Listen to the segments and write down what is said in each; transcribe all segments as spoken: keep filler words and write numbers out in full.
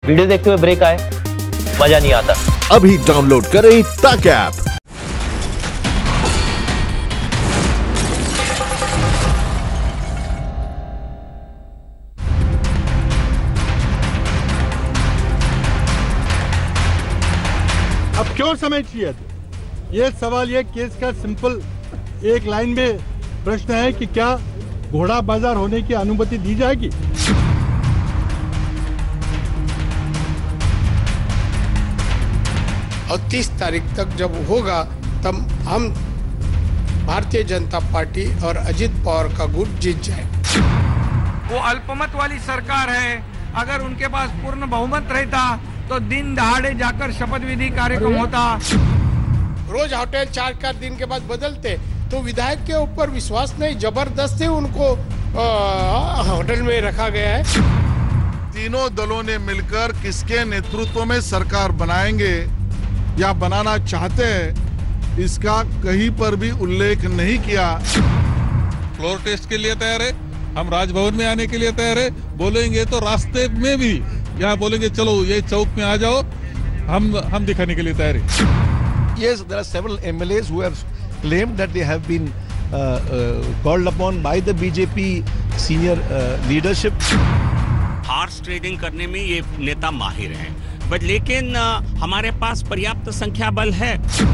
Video देखते हुए break आए, मजा नहीं आता। अभी डाउनलोड करें तक ऐप। अब क्यों समझिए, ये सवाल ये केस का सिंपल एक लाइन में प्रश्न है कि क्या घोड़ा बाजार होने की अनुमति दी जाएगी? और तीस तारीख तक जब होगा तब हम भारतीय जनता पार्टी और अजित पवार का गुट जीत जाए। वो अल्पमत वाली सरकार है, अगर उनके पास पूर्ण बहुमत रहता तो दिन दहाड़े जाकर शपथ विधि कार्यक्रम होता। रोज होटल चार चार दिन के बाद बदलते तो विधायक के ऊपर विश्वास नहीं, जबरदस्ती उनको होटल में रखा गया है। तीनों दलों ने मिलकर किसके नेतृत्व में सरकार बनाएंगे या बनाना चाहते हैं, इसका कहीं पर भी उल्लेख नहीं किया। फ्लोर टेस्ट के लिए तैयार है, हम राजभवन में आने के लिए तैयार है। बोलेंगे तो रास्ते में भी यहाँ बोलेंगे चलो ये चौक में आ जाओ, हम हम दिखाने के लिए तैयार है। Yes, there are several M L As who have claimed that they have been uh, uh, called upon by the B J P senior uh, leadership. Horse trading करने में ये नेता माहिर हैं, बट लेकिन uh, हमारे पास पर्याप्त संख्या बल है।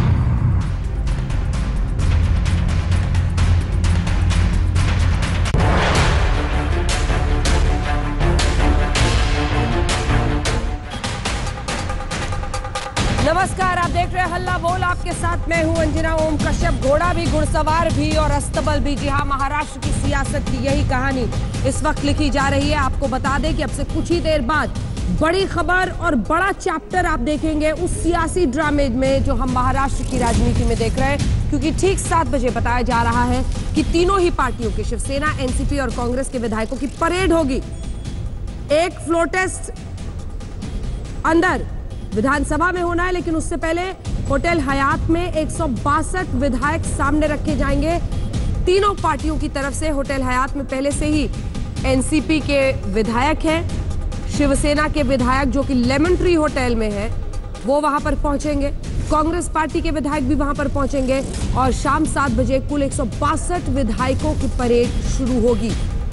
नमस्कार, आप देख रहे हैं हल्ला बोल, आपके साथ मैं हूं अंजना ओम कश्यप। घोड़ा भी, घुड़सवार भी और अस्तबल भी। जी हां, महाराष्ट्र की सियासत की यही कहानी इस वक्त लिखी जा रही है। आपको बता दें कि अब से कुछ ही देर बाद बड़ी खबर और बड़ा चैप्टर आप देखेंगे उस सियासी ड्रामे में जो हम महाराष्ट्र की राजनीति में देख रहे हैं, क्योंकि ठीक सात बजे बताया जा रहा है कि तीनों ही पार्टियों के, शिवसेना, एनसीपी और कांग्रेस के विधायकों की परेड होगी। एक फ्लोर टेस्ट अंदर विधानसभा में होना है, लेकिन उससे पहले होटल हयात में एक सौ बासठ विधायक सामने रखे जाएंगे तीनों पार्टियों की तरफ से। होटल हयात में पहले से ही एनसीपी के विधायक हैं, शिवसेना के विधायक जो कि लेमन ट्री होटल में है वो वहां पर पहुंचेंगे, कांग्रेस पार्टी के विधायक भी वहां पर पहुंचेंगे और शाम सात बजे कुल एक सौ बासठ विधायकों की परेड शुरू होगी।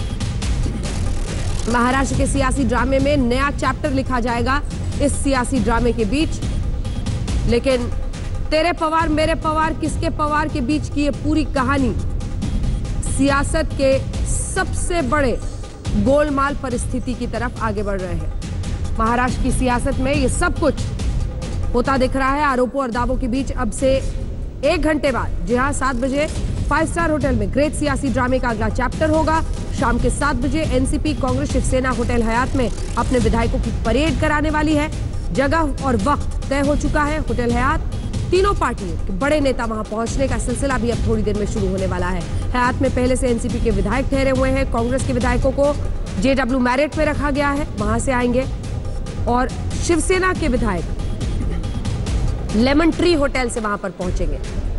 महाराष्ट्र के सियासी ड्रामे में नया चैप्टर लिखा जाएगा इस सियासी ड्रामे के बीच। लेकिन तेरे पवार मेरे पवार किसके पवार के बीच की ये पूरी कहानी सियासत के सबसे बड़े गोलमाल परिस्थिति की तरफ आगे बढ़ रहे हैं। महाराष्ट्र की सियासत में ये सब कुछ होता दिख रहा है आरोपों और दावों के बीच। अब से एक घंटे बाद, जी हाँ, सात बजे फाइव स्टार होटल में ग्रेट सियासी ड्रामे का अगला चैप्टर होगा। शाम के सात बजे NCP, Congress, Shiv Sena hotel Hyatt में अपने विधायकों की परेड कराने वाली है। जगह और वक्त तय हो चुका है। होटल हयात, तीनों पार्टियों के बड़े नेता वहां पहुंचने का सिलसिला भी अब थोड़ी देर में शुरू होने वाला है। हयात में पहले से एनसीपी के विधायक ठहरे हुए हैं। कांग्रेस के विधायकों को जेडब्ल्यू मैरिट में रखा गया है, वहां से आएंगे। और शिवसेना के विधायक लेमन ट्री होटल से वहां पर पहुंचेंगे।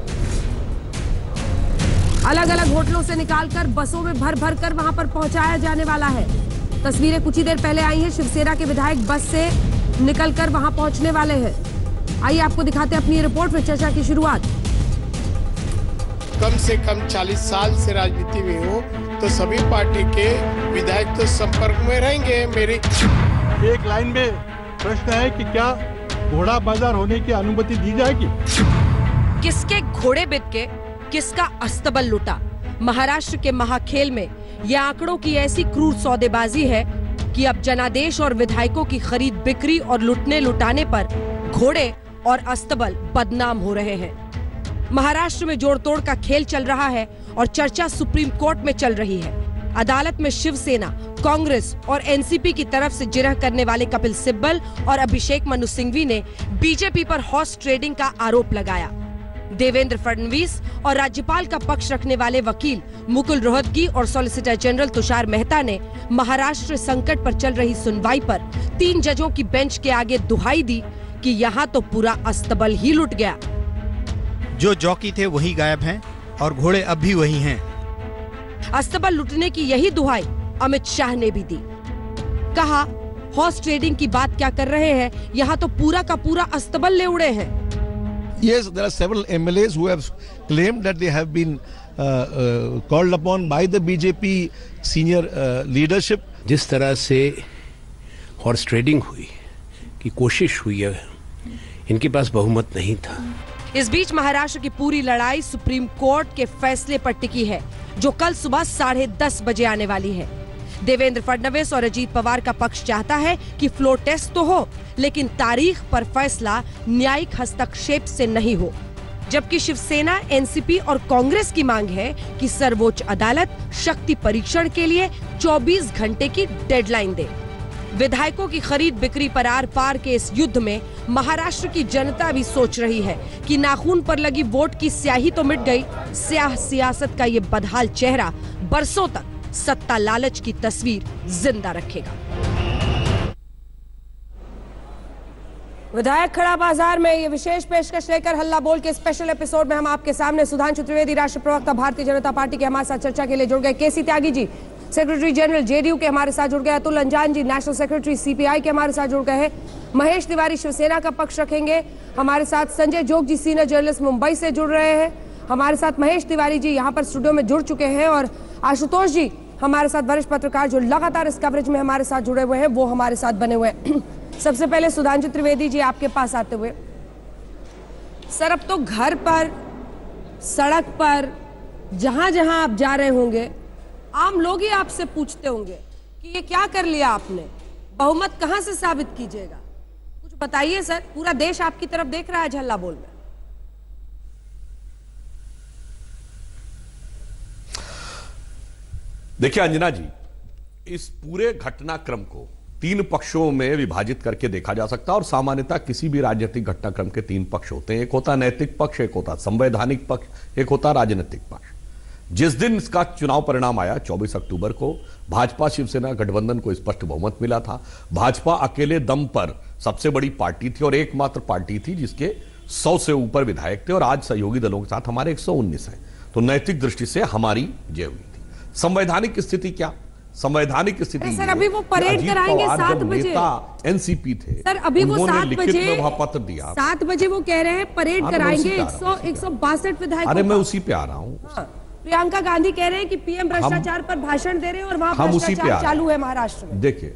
अलग अलग होटलों से निकालकर बसों में भर भर कर वहां पर पहुंचाया जाने वाला है। तस्वीरें कुछ ही देर पहले आई हैं, शिवसेना के विधायक बस से निकलकर वहां पहुंचने वाले हैं। आइए आपको दिखाते हैं अपनी रिपोर्ट में चर्चा की शुरुआत। कम से कम चालीस साल से राजनीति में हो तो सभी पार्टी के विधायक तो संपर्क में रहेंगे। मेरी एक लाइन में प्रश्न है कि क्या घोड़ा बाजार होने की अनुमति दी जाएगी? किसके घोड़े बिक के किसका अस्तबल लुटा? महाराष्ट्र के महाखेल में यह आंकड़ों की ऐसी क्रूर सौदेबाजी है कि अब जनादेश और विधायकों की खरीद बिक्री और लुटने लुटाने पर घोड़े और अस्तबल बदनाम हो रहे हैं। महाराष्ट्र में जोड़ तोड़ का खेल चल रहा है और चर्चा सुप्रीम कोर्ट में चल रही है। अदालत में शिवसेना, कांग्रेस और एनसीपी की तरफ से जिरह करने वाले कपिल सिब्बल और अभिषेक मनु सिंघवी ने बीजेपी पर हॉर्स ट्रेडिंग का आरोप लगाया। देवेंद्र फडणवीस और राज्यपाल का पक्ष रखने वाले वकील मुकुल रोहतगी और सॉलिसिटर जनरल तुषार मेहता ने महाराष्ट्र संकट पर चल रही सुनवाई पर तीन जजों की बेंच के आगे दुहाई दी कि यहाँ तो पूरा अस्तबल ही लुट गया। जो जॉकी थे वही गायब हैं और घोड़े अब भी वही हैं। अस्तबल लुटने की यही दुहाई अमित शाह ने भी दी। कहा हॉर्स ट्रेडिंग की बात क्या कर रहे हैं, यहाँ तो पूरा का पूरा अस्तबल ले उड़े हैं। Yes, there are several M L As who have claimed that they have been uh, uh, called upon by the B J P senior uh, leadership. जिस तरह से हॉर्स ट्रेडिंग हुई की कोशिश हुई है, इनके पास बहुमत नहीं था। इस बीच महाराष्ट्र की पूरी लड़ाई सुप्रीम कोर्ट के फैसले पर टिकी है, जो कल सुबह साढ़े दस बजे आने वाली है। देवेंद्र फडणवीस और अजीत पवार का पक्ष चाहता है कि फ्लोर टेस्ट तो हो, लेकिन तारीख पर फैसला न्यायिक हस्तक्षेप से नहीं हो। जबकि शिवसेना, एन सी पी और कांग्रेस की मांग है कि सर्वोच्च अदालत शक्ति परीक्षण के लिए चौबीस घंटे की डेडलाइन दे। विधायकों की खरीद बिक्री पर आर पार के इस युद्ध में महाराष्ट्र की जनता भी सोच रही है कि नाखून पर लगी वोट की स्याही तो मिट गई, स्याह सियासत का ये बदहाल चेहरा बरसों तक सत्ता लालच की तस्वीर जिंदा रखेगा। विधायक खड़ा बाजार में ये विशेष पेशकश लेकर हल्ला बोल के स्पेशल एपिसोड में हम आपके सामने सुधांशु त्रिवेदी, राष्ट्रीय प्रवक्ता भारतीय जनता पार्टी के हमारे साथ चर्चा के लिए जुड़ गए। KC Tyagi ji, secretary general JDU के हमारे साथ जुड़ गए। अतुल अंजान जी, नेशनल सेक्रेटरी सीपीआई के हमारे साथ जुड़ गए हैं। महेश तिवारी शिवसेना का पक्ष रखेंगे हमारे साथ। संजय जोग जी, सीनियर जर्नलिस्ट, मुंबई से जुड़ रहे हैं हमारे साथ। महेश तिवारी जी यहाँ पर स्टूडियो में जुड़ चुके हैं और आशुतोष जी हमारे साथ, वरिष्ठ पत्रकार जो लगातार इस कवरेज में हमारे साथ जुड़े हुए हैं, वो हमारे साथ बने हुए हैं। सबसे पहले सुधांशु त्रिवेदी जी, आपके पास आते हुए सर, अब तो घर पर, सड़क पर, जहां जहां आप जा रहे होंगे, आम लोग ही आपसे पूछते होंगे कि ये क्या कर लिया आपने, बहुमत कहां से साबित कीजिएगा, कुछ बताइए सर। पूरा देश आपकी तरफ देख रहा है झल्ला बोल में। देखिए अंजना जी, इस पूरे घटनाक्रम को तीन पक्षों में विभाजित करके देखा जा सकता है और सामान्यतः किसी भी राजनीतिक घटनाक्रम के तीन पक्ष होते हैं। एक होता नैतिक पक्ष, एक होता संवैधानिक पक्ष, एक होता राजनीतिक पक्ष। जिस दिन इसका चुनाव परिणाम आया चौबीस अक्टूबर को, भाजपा शिवसेना गठबंधन को स्पष्ट बहुमत मिला था। भाजपा अकेले दम पर सबसे बड़ी पार्टी थी और एकमात्र पार्टी थी जिसके सौ से ऊपर विधायक थे और आज सहयोगी दलों के साथ हमारे एक सौ उन्नीस है। तो नैतिक दृष्टि से हमारी जय हुई थी। संवैधानिक स्थिति क्या? संवैधानिक स्थिति सर, अभी वो परेड कराएंगे सात बजे। एनसीपी थे सर, अभी वो सात बजे प्रभाव पत्र दिया। सात बजे वो कह रहे हैं परेड कराएंगे एक सौ बासठ विधायकों। अरे मैं उसी पे आ रहा हूँ। हाँ, प्रियंका गांधी कह रहे हैं कि पीएम भ्रष्टाचार पर भाषण दे रहे हैं और वहां भ्रष्टाचार चालू है महाराष्ट्र में। देखिए,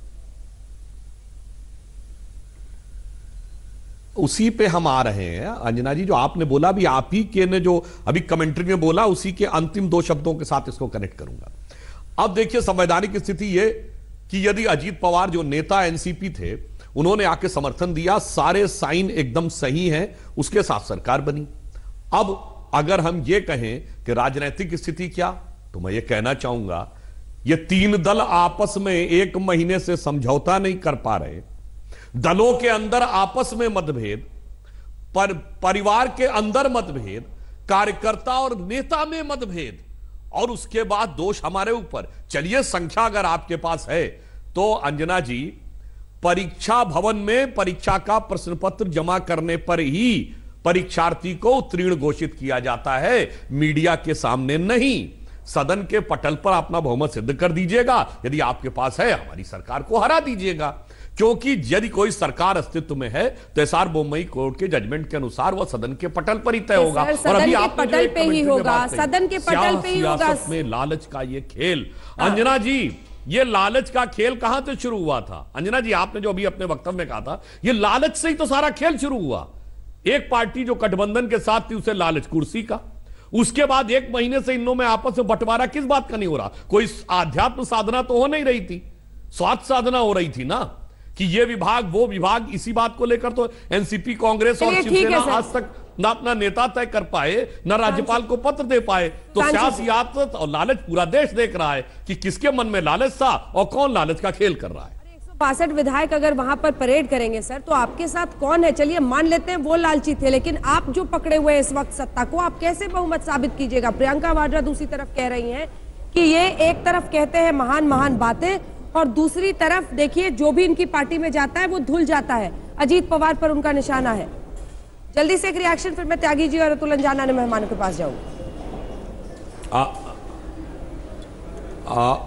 उसी पे हम आ रहे हैं अंजना जी। जो आपने बोला भी आप ही के ने जो अभी कमेंट्री में बोला, उसी के अंतिम दो शब्दों के साथ इसको कनेक्ट करूंगा। अब देखिए, संवैधानिक स्थिति ये कि यदि अजीत पवार जो नेता एनसीपी थे, उन्होंने आके समर्थन दिया, सारे साइन एकदम सही हैं, उसके साथ सरकार बनी। अब अगर हम ये कहें कि राजनीतिक स्थिति क्या, तो मैं ये कहना चाहूंगा, ये तीन दल आपस में एक महीने से समझौता नहीं कर पा रहे। दलों के अंदर आपस में मतभेद, पर परिवार के अंदर मतभेद, कार्यकर्ता और नेता में मतभेद, और उसके बाद दोष हमारे ऊपर। चलिए, संख्या अगर आपके पास है तो अंजना जी, परीक्षा भवन में परीक्षा का प्रश्न पत्र जमा करने पर ही परीक्षार्थी को उत्तीर्ण घोषित किया जाता है, मीडिया के सामने नहीं। सदन के पटल पर अपना बहुमत सिद्ध कर दीजिएगा, यदि आपके पास है हमारी सरकार को हरा दीजिएगा। क्योंकि यदि कोई सरकार अस्तित्व में है तो एस आर बोम्मई कोर्ट के जजमेंट के अनुसार वह सदन के पटल पर ही तय होगा। और अभी आप पटल पे ही होगा, सदन के पटल पे ही होगा। में लालच का ये खेल, अंजना जी, ये लालच का खेल कहां से शुरू हुआ था? अंजना जी, आपने जो अभी अपने वक्तव्य में कहा था, ये लालच से ही तो सारा खेल शुरू हुआ। एक पार्टी जो गठबंधन के साथ थी, उसे लालच कुर्सी का। उसके बाद एक महीने से इन में आपस में बंटवारा किस बात का नहीं हो रहा? कोई आध्यात्म साधना तो हो नहीं रही थी, स्वार्थ साधना हो रही थी ना, कि ये विभाग वो विभाग। इसी बात को लेकर तो एनसीपी, कांग्रेस और शिवसेना आज तक ना अपना नेता तय कर पाए, ना राज्यपाल को पत्र दे पाए। तो सियासत और लालच पूरा देश देख रहा है कि किसके मन में लालच था और कौन लालच का खेल कर रहा है। बासठ विधायक अगर वहां पर परेड करेंगे सर, तो आपके साथ कौन है? चलिए मान लेते हैं वो लालची थे, लेकिन आप जो पकड़े हुए इस वक्त सत्ता को, आप कैसे बहुमत साबित कीजिएगा? प्रियंका वाड्रा दूसरी तरफ कह रही हैं कि ये एक तरफ कहते हैं महान महान बातें, और दूसरी तरफ देखिए जो भी इनकी पार्टी में जाता है वो धुल जाता है। अजीत पवार पर उनका निशाना है। जल्दी से एक रिएक्शन, फिर मैं त्यागी जी और अतुल अंजाना ने मेहमानों के पास जाऊंगा।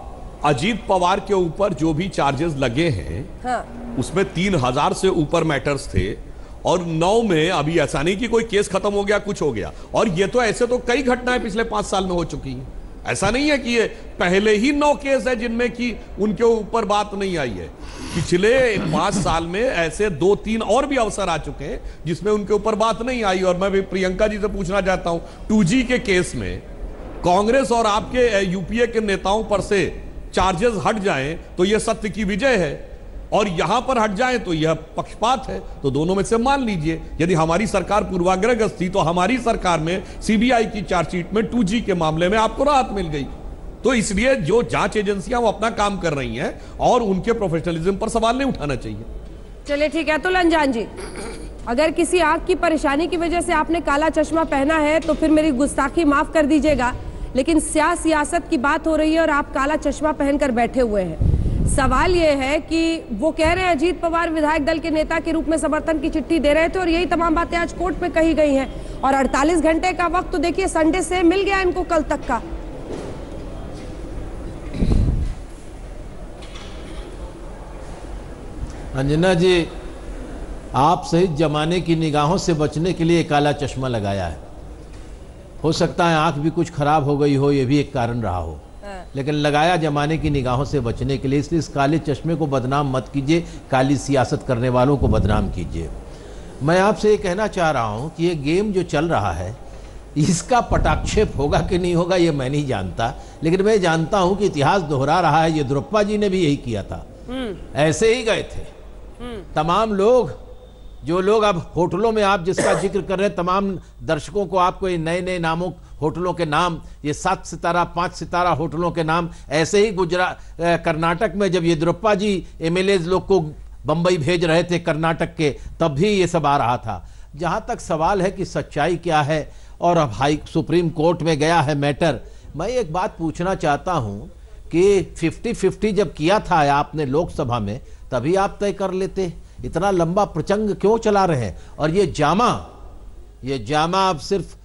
अजीत पवार के ऊपर जो भी चार्जेस लगे हैं, हाँ। उसमें तीन हजार से ऊपर मैटर्स थे और नौ में अभी ऐसा नहीं कि कोई केस खत्म हो गया, कुछ हो गया। और ये तो ऐसे तो कई घटनाएं पिछले पांच साल में हो चुकी हैं। ऐसा नहीं है कि ये पहले ही नौ केस है जिनमें कि उनके ऊपर बात नहीं आई है। पिछले पांच साल में ऐसे दो तीन और भी अवसर आ चुके हैं जिसमें उनके ऊपर बात नहीं आई। और मैं भी प्रियंका जी से पूछना चाहता हूं, टू जी के केस में कांग्रेस और आपके यूपीए के नेताओं पर से चार्जेस हट जाएं तो यह सत्य की विजय है, और यहां पर हट जाएं तो यह पक्षपात है। तो दोनों में से मान लीजिए, यदि हमारी सरकार पूर्वाग्रहग्रस्त थी तो हमारी सरकार में सीबीआई की चार्जशीट में टू जी के मामले में आपको राहत मिल गई। तो इसलिए जो जांच एजेंसियां वो अपना काम कर रही हैं और उनके प्रोफेशनलिज्म पर सवाल नहीं उठाना चाहिए। चलिए ठीक है। अतुल अंजान जी, अगर किसी आंख की परेशानी की वजह से आपने काला चश्मा पहना है तो फिर मेरी गुस्ताखी माफ कर दीजिएगा, लेकिन स्या सियासत की बात हो रही है और आप काला चश्मा पहनकर बैठे हुए हैं। सवाल यह है कि वो कह रहे हैं अजीत पवार विधायक दल के नेता के रूप में समर्थन की चिट्ठी दे रहे थे और यही तमाम बातें आज कोर्ट में कही गई हैं, और अड़तालीस घंटे का वक्त तो देखिए संडे से मिल गया इनको कल तक का। अंजना जी, आप सहित जमाने की निगाहों से बचने के लिए काला चश्मा लगाया है। हो सकता है आंख भी कुछ खराब हो गई हो, यह भी एक कारण रहा हो, लेकिन लगाया जमाने की निगाहों से बचने के लिए। इसलिए इस काले चश्मे को बदनाम मत कीजिए, काली सियासत करने वालों को बदनाम कीजिए। मैं आपसे ये कहना चाह रहा हूँ कि ये गेम जो चल रहा है इसका पटाक्षेप होगा कि नहीं होगा ये मैं नहीं जानता, लेकिन मैं जानता हूँ कि इतिहास दोहरा रहा है। येदियुरप्पा जी ने भी यही किया था, ऐसे ही गए थे तमाम लोग। जो लोग अब होटलों में आप जिसका जिक्र कर रहे हैं, तमाम दर्शकों को आपको ये नए नए नामों होटलों के नाम, ये सात सितारा पांच सितारा होटलों के नाम, ऐसे ही गुजरात कर्नाटक में जब येदियुरप्पा जी एमएलए लोग को बंबई भेज रहे थे कर्नाटक के, तब भी ये सब आ रहा था। जहां तक सवाल है कि सच्चाई क्या है और अब हाई सुप्रीम कोर्ट में गया है मैटर, मैं एक बात पूछना चाहता हूं कि फिफ्टी फिफ्टी जब किया था आपने लोकसभा में, तभी आप तय कर लेते। इतना लंबा प्रचंड क्यों चला रहे हैं? और ये जामा ये जामा अब सिर्फ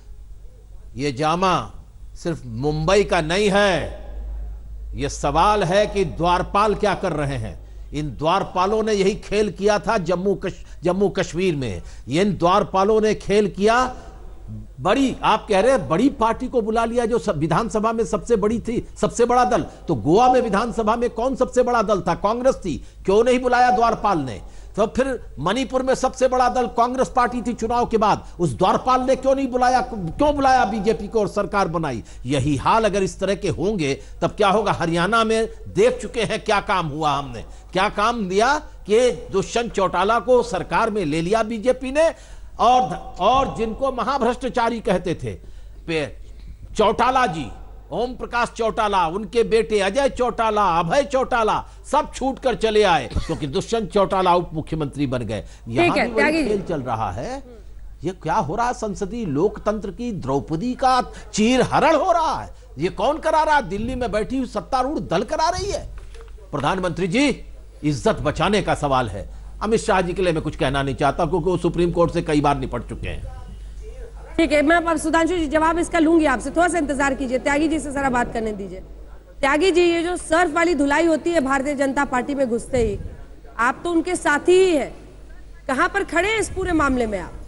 ये जामा सिर्फ मुंबई का नहीं है। ये सवाल है कि द्वारपाल क्या कर रहे हैं। इन द्वारपालों ने यही खेल किया था जम्मू कश, जम्मू कश्मीर में। ये इन द्वारपालों ने खेल किया। बड़ी आप कह रहे हैं बड़ी पार्टी को बुला लिया जो विधानसभा में सबसे बड़ी थी, सबसे बड़ा दल। तो गोवा में विधानसभा में कौन सबसे बड़ा दल था? कांग्रेस थी। क्यों नहीं बुलाया द्वारपाल ने? तो फिर मणिपुर में सबसे बड़ा दल कांग्रेस पार्टी थी चुनाव के बाद, उस द्वारपाल ने क्यों नहीं बुलाया? क्यों बुलाया बीजेपी को और सरकार बनाई? यही हाल अगर इस तरह के होंगे तब क्या होगा? हरियाणा में देख चुके हैं क्या काम हुआ। हमने क्या काम दिया कि दुष्यंत चौटाला को सरकार में ले लिया बीजेपी ने, और और जिनको महाभ्रष्टाचारी कहते थे चौटाला जी, ओम प्रकाश चौटाला, उनके बेटे अजय चौटाला, अभय चौटाला, सब छूट कर चले आए क्योंकि दुष्यंत चौटाला उप मुख्यमंत्री बन गए। यहाँ भी वही खेल चल रहा है। ये क्या हो रहा है? संसदीय लोकतंत्र की द्रौपदी का चीरहरण हो रहा है। ये कौन करा रहा है? दिल्ली में बैठी हुई सत्तारूढ़ दल करा रही है। प्रधानमंत्री जी, इज्जत बचाने का सवाल है। अमित शाह जी के लिए मैं कुछ कहना नहीं चाहता क्योंकि वो सुप्रीम कोर्ट से कई बार निपट चुके हैं। ठीक है, मैं अब सुधांशु जी जवाब इसका लूंगी आपसे, थोड़ा सा इंतजार कीजिए। त्यागी जी से जरा बात करने दीजिए। त्यागी जी, ये जो सर्फ वाली धुलाई होती है भारतीय जनता पार्टी में घुसते ही, आप तो उनके साथी ही हैं, कहां पर खड़े हैं इस पूरे मामले में आप?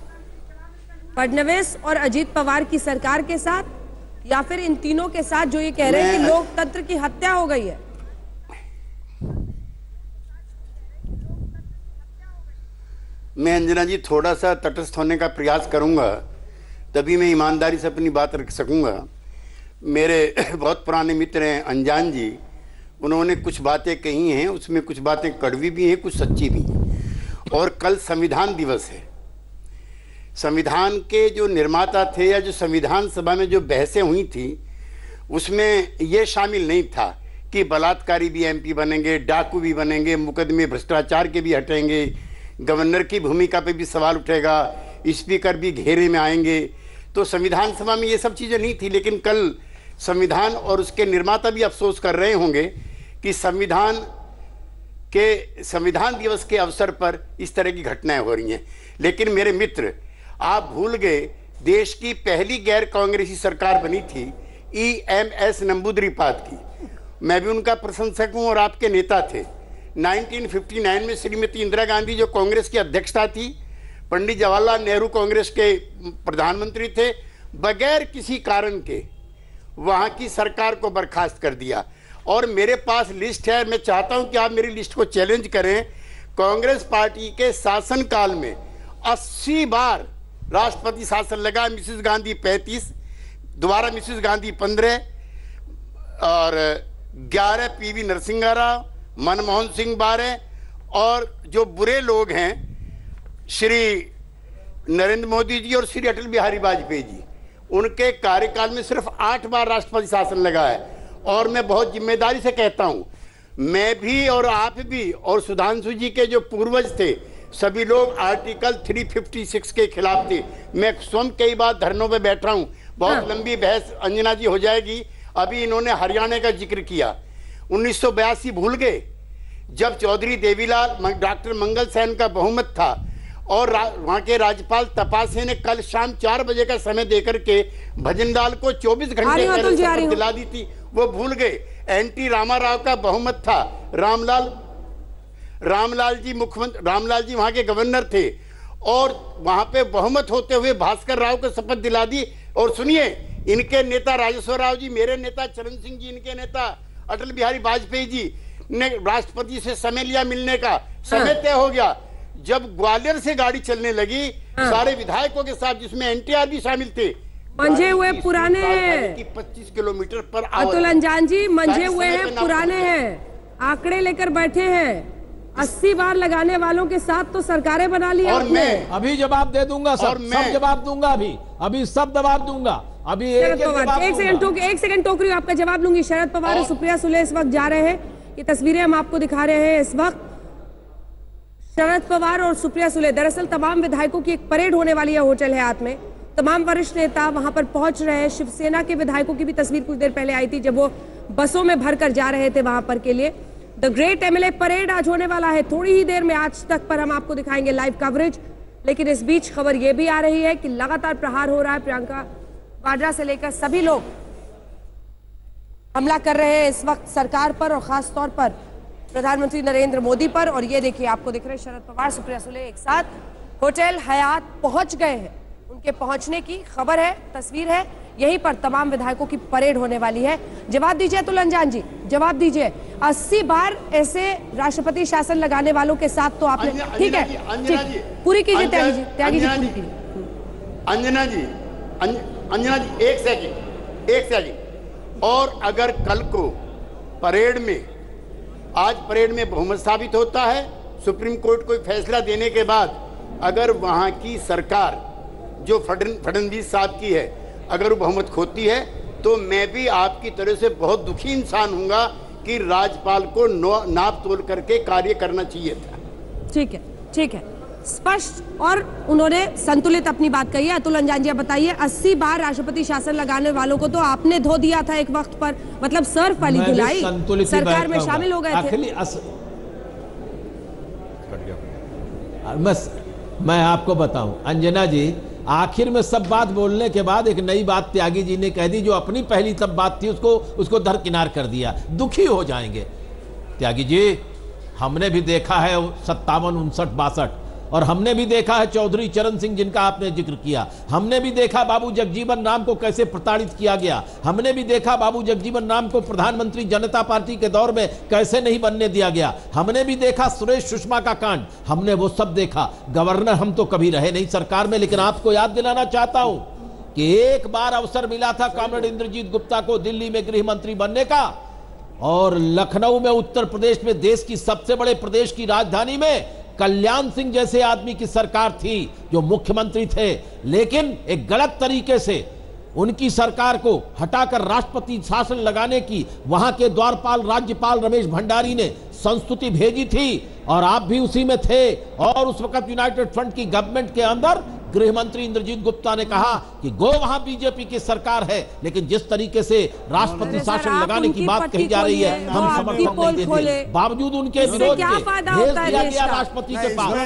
फडणवीस और अजीत पवार की सरकार के साथ या फिर इन तीनों के साथ जो ये कह रहे हैं कि लोकतंत्र की हत्या हो गई है? मैं अंजना जी थोड़ा सा तटस्थ होने का प्रयास करूंगा, तभी मैं ईमानदारी से अपनी बात रख सकूंगा। मेरे बहुत पुराने मित्र हैं अंजान जी, उन्होंने कुछ बातें कही हैं, उसमें कुछ बातें कड़वी भी हैं, कुछ सच्ची भी हैं। और कल संविधान दिवस है। संविधान के जो निर्माता थे या जो संविधान सभा में जो बहसें हुई थी उसमें ये शामिल नहीं था कि बलात्कारी भी एमपी बनेंगे, डाकू भी बनेंगे, मुकदमे भ्रष्टाचार के भी हटेंगे, गवर्नर की भूमिका पे भी सवाल उठेगा, स्पीकर भी घेरे में आएंगे। तो संविधान सभा में ये सब चीज़ें नहीं थी। लेकिन कल संविधान और उसके निर्माता भी अफसोस कर रहे होंगे कि संविधान के संविधान दिवस के अवसर पर इस तरह की घटनाएं हो रही हैं। लेकिन मेरे मित्र, आप भूल गए देश की पहली गैर कांग्रेसी सरकार बनी थी ई एम एस नंबूदरीपाद की। मैं भी उनका प्रशंसक हूं और आपके नेता थे। नाइनटीन फिफ्टी नाइन में श्रीमती इंदिरा गांधी जो कांग्रेस की अध्यक्षता थी, पंडित जवाहरलाल नेहरू कांग्रेस के प्रधानमंत्री थे, बगैर किसी कारण के वहां की सरकार को बर्खास्त कर दिया। और मेरे पास लिस्ट है, मैं चाहता हूं कि आप मेरी लिस्ट को चैलेंज करें। कांग्रेस पार्टी के शासनकाल में अस्सी बार राष्ट्रपति शासन लगा, मिसेस गांधी पैंतीस, दोबारा मिसेस गांधी पंद्रह और ग्यारह पीवी नरसिंह राव, मनमोहन सिंह बारह, और जो बुरे लोग हैं श्री नरेंद्र मोदी जी और श्री अटल बिहारी वाजपेयी जी, उनके कार्यकाल में सिर्फ आठ बार राष्ट्रपति शासन लगा है। और मैं बहुत जिम्मेदारी से कहता हूं, मैं भी और आप भी और सुधांशु जी के जो पूर्वज थे, सभी लोग आर्टिकल तीन सौ छप्पन के खिलाफ थे। मैं स्वयं कई बार धरनों पे बैठा हूं, बहुत हाँ। लंबी बहस अंजना जी हो जाएगी। अभी इन्होंने हरियाणा का जिक्र किया, उन्नीस सौ बयासी भूल गए जब चौधरी देवीलाल डॉक्टर मंगल सेन का बहुमत था और वहां के राज्यपाल तपासे ने कल शाम चार बजे का समय देकर के भजनलाल को चौबीस घंटे पहले शपथ दिला दी थी, वो भूल गए। एनटी रामाराव का बहुमत था, रामलाल रामलाल जी मुख्यमंत्री रामलाल जी वहां के गवर्नर थे और वहां पे बहुमत होते हुए भास्कर राव को शपथ दिला दी। और सुनिए, इनके नेता राजेश्वर राव जी, मेरे नेता चरण सिंह जी, इनके नेता अटल बिहारी वाजपेयी जी ने राष्ट्रपति से समय लिया, मिलने का समय तय हो गया। जब ग्वालियर से गाड़ी चलने लगी सारे विधायकों के साथ, जिसमें एनटीआर भी शामिल थे, मंझे हुए पुराने हैं पच्चीस किलोमीटर पर अतुल अंजान जी, मंझे हुए हैं, पुराने हैं, आंकड़े लेकर बैठे हैं। अस्सी बार लगाने वालों के साथ तो सरकारें बना ली आपने। अभी जवाब दे दूंगा, सब सब जवाब दूंगा, अभी अभी सब जवाब दूंगा। अभी एक सेकंड एक सेकंड टोक रही हूँ, आपका जवाब लूंगी। शरद पवार और सुप्रिया सुले इस वक्त जा रहे हैं, ये तस्वीरें हम आपको दिखा रहे हैं इस वक्त। शरद पवार और सुप्रिया सुले, दरअसल तमाम विधायकों की एक परेड होने वाली है होटल हयात में, तमाम वरिष्ठ नेता वहां पर पहुंच रहे हैं। शिवसेना के विधायकों की भी तस्वीर कुछ देर पहले आई थी जब वो बसों में भरकर जा रहे थे वहां पर के लिए। द ग्रेट एमएलए परेड आज होने वाला है थोड़ी ही देर में, आज तक पर हम आपको दिखाएंगे लाइव कवरेज। लेकिन इस बीच खबर यह भी आ रही है कि लगातार प्रहार हो रहा है, प्रियंका वाड्रा से लेकर सभी लोग हमला कर रहे हैं इस वक्त सरकार पर और खास तौर पर प्रधानमंत्री नरेंद्र मोदी पर। और ये देखिए, आपको दिख रहे हैं शरद पवार सुप्रिया सुले एक साथ होटल हयात पहुंच गए हैं। उनके पहुंचने की खबर है, तस्वीर है, यहीं पर तमाम विधायकों की परेड होने वाली है। जवाब दीजिए अतुल अंजान जी, जवाब दीजिए। अस्सी बार ऐसे राष्ट्रपति शासन लगाने वालों के साथ तो आपने, ठीक है, पूरी कीजिए त्यागी जी, त्यागी जी पूरी कीजिए। अंजना जी, अंजना जी एक सेकंड एक सेकंड और अगर कल को परेड में, आज परेड में बहुमत साबित होता है, सुप्रीम कोर्ट कोई फैसला देने के बाद अगर वहां की सरकार जो फडणवीस साहब की है अगर वो बहुमत खोती है, तो मैं भी आपकी तरह से बहुत दुखी इंसान हूंगा कि राज्यपाल को नाप तोल करके कार्य करना चाहिए था। ठीक है, ठीक है, स्पष्ट और उन्होंने संतुलित अपनी बात कही है। अतुल अंजान जी बताइए, अस्सी बार राष्ट्रपति शासन लगाने वालों को तो आपने धो दिया था एक वक्त पर, मतलब सर्फ वाली धुलाई, सरकार में शामिल हो गए थे। बस मैं आपको बताऊं अंजना जी, आखिर में सब बात बोलने के बाद एक नई बात त्यागी जी ने कह दी, जो अपनी पहली तब बात थी उसको उसको दरकिनार कर दिया। दुखी हो जाएंगे त्यागी जी, हमने भी देखा है सत्तावन उनसठ बासठ, और हमने भी देखा है चौधरी चरण सिंह जिनका आपने जिक्र किया, हमने भी देखा बाबू जगजीवन राम को कैसे प्रताड़ित किया गया, हमने भी देखा बाबू जगजीवन राम को प्रधानमंत्री जनता पार्टी के दौर में कैसे नहीं बनने दिया गया, हमने भी देखा सुरेश सुषमा का कांड, हमने वो सब देखा। गवर्नर हम तो कभी रहे नहीं सरकार में, लेकिन आपको याद दिलाना चाहता हूं कि एक बार अवसर मिला था कॉमरेड इंद्रजीत गुप्ता को दिल्ली में गृह मंत्री बनने का, और लखनऊ में, उत्तर प्रदेश में, देश की सबसे बड़े प्रदेश की राजधानी में कल्याण सिंह जैसे आदमी की सरकार थी जो मुख्यमंत्री थे, लेकिन एक गलत तरीके से उनकी सरकार को हटाकर राष्ट्रपति शासन लगाने की वहां के द्वारपाल राज्यपाल रमेश भंडारी ने संस्तुति भेजी थी, और आप भी उसी में थे। और उस वक्त यूनाइटेड फ्रंट की गवर्नमेंट के अंदर गृह मंत्री इंद्रजीत गुप्ता ने कहा कि गो वहां बीजेपी की सरकार है, लेकिन जिस तरीके से राष्ट्रपति शासन लगाने की बात कही जा रही है हम समर्थन नहीं देते। बावजूद उनके विरोध के भेज दिया गया राष्ट्रपति के पास।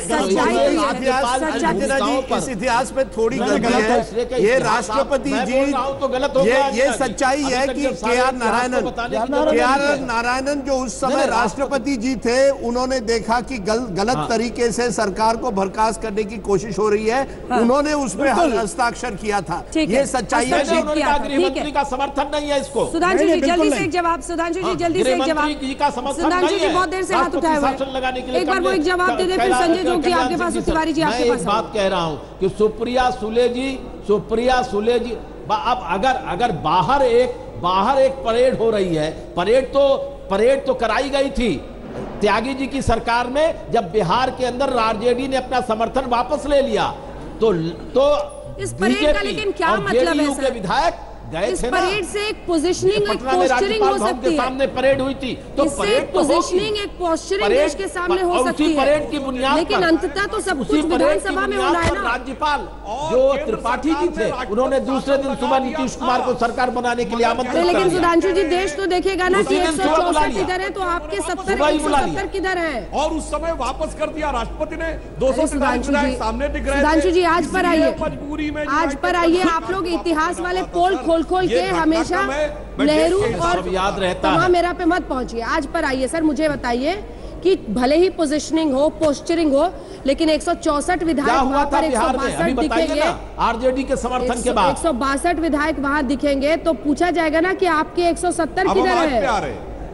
इस इतिहास में थोड़ी गलती है, ये राष्ट्रपति जी तो गलत हो ये ये सच्चाई है कि के आर नारायणन के आर नारायणन जो उस समय राष्ट्रपति जी थे, उन्होंने देखा कि गल, गलत हाँ। तरीके से सरकार को बर्खास्त करने की कोशिश हो रही है, हाँ। उन्होंने उसमें हस्ताक्षर किया था। ये सच्चाई है। गृहमंत्री का समर्थन नहीं है इसको। सुधांशु जी जल्दी से एक जवाब, सुधांशु जी जल्दी से एक जवाब। सुधांशु जी बहुत देर से हाथ उठाए हुए हैं, एक बार वो एक जवाब दे दे, फिर संजय जोग जी आपके पास, तिवारी जी आपके पास। बात कह रहा हूं कि सुप्रिया सुले जी सुप्रिया सुले जी अब अगर अगर बाहर एक बाहर एक परेड हो रही है, परेड तो परेड तो कराई गई थी त्यागी जी की सरकार में, जब बिहार के अंदर आरजेडी ने अपना समर्थन वापस ले लिया तो तो इस परेड का लेकिन क्या मतलब है सर? विधायक गए इस थे परेड से एक पोजीशनिंग, एक पोस्चरिंग हो सकती है। सामने परेड हुई थी तो इससे एक पोजीशनिंग, एक पोस्चरिंग देश के सामने हो सकती है। परेड की बुनियाद लेकिन अंततः तो सब कुछ विधानसभा में होना है ना। राज्यपाल जो त्रिपाठी जी थे, उन्होंने दूसरे दिन सुबह नीतीश कुमार को सरकार बनाने के लिए आमंत्रित। लेकिन सुधांशु जी देश तो देखेगा ना कि एक सौ चौसठ किधर है तो आपके सत्तर एक सौ सत्तर किधर है, और उस समय वापस कर दिया राष्ट्रपति ने। दो सौ सामने दिख रहे। सुधांशु जी आज पर आइए, आज पर आइए। आप लोग इतिहास वाले पोल खोल खोल के हमेशा नेहरू और याद रहता है, मेरा पे मत पहुंचिए। आज पर आइए सर, मुझे बताइए कि भले ही पोजीशनिंग हो, पोस्चरिंग हो, लेकिन एक सौ चौसठ विधायक वहां पर एक सौ बासठ दिखेंगे आरजेडी के समर्थन के बाद एक सौ बासठ विधायक वहां दिखेंगे तो पूछा जाएगा ना कि आपके एक सौ सत्तर किधर है?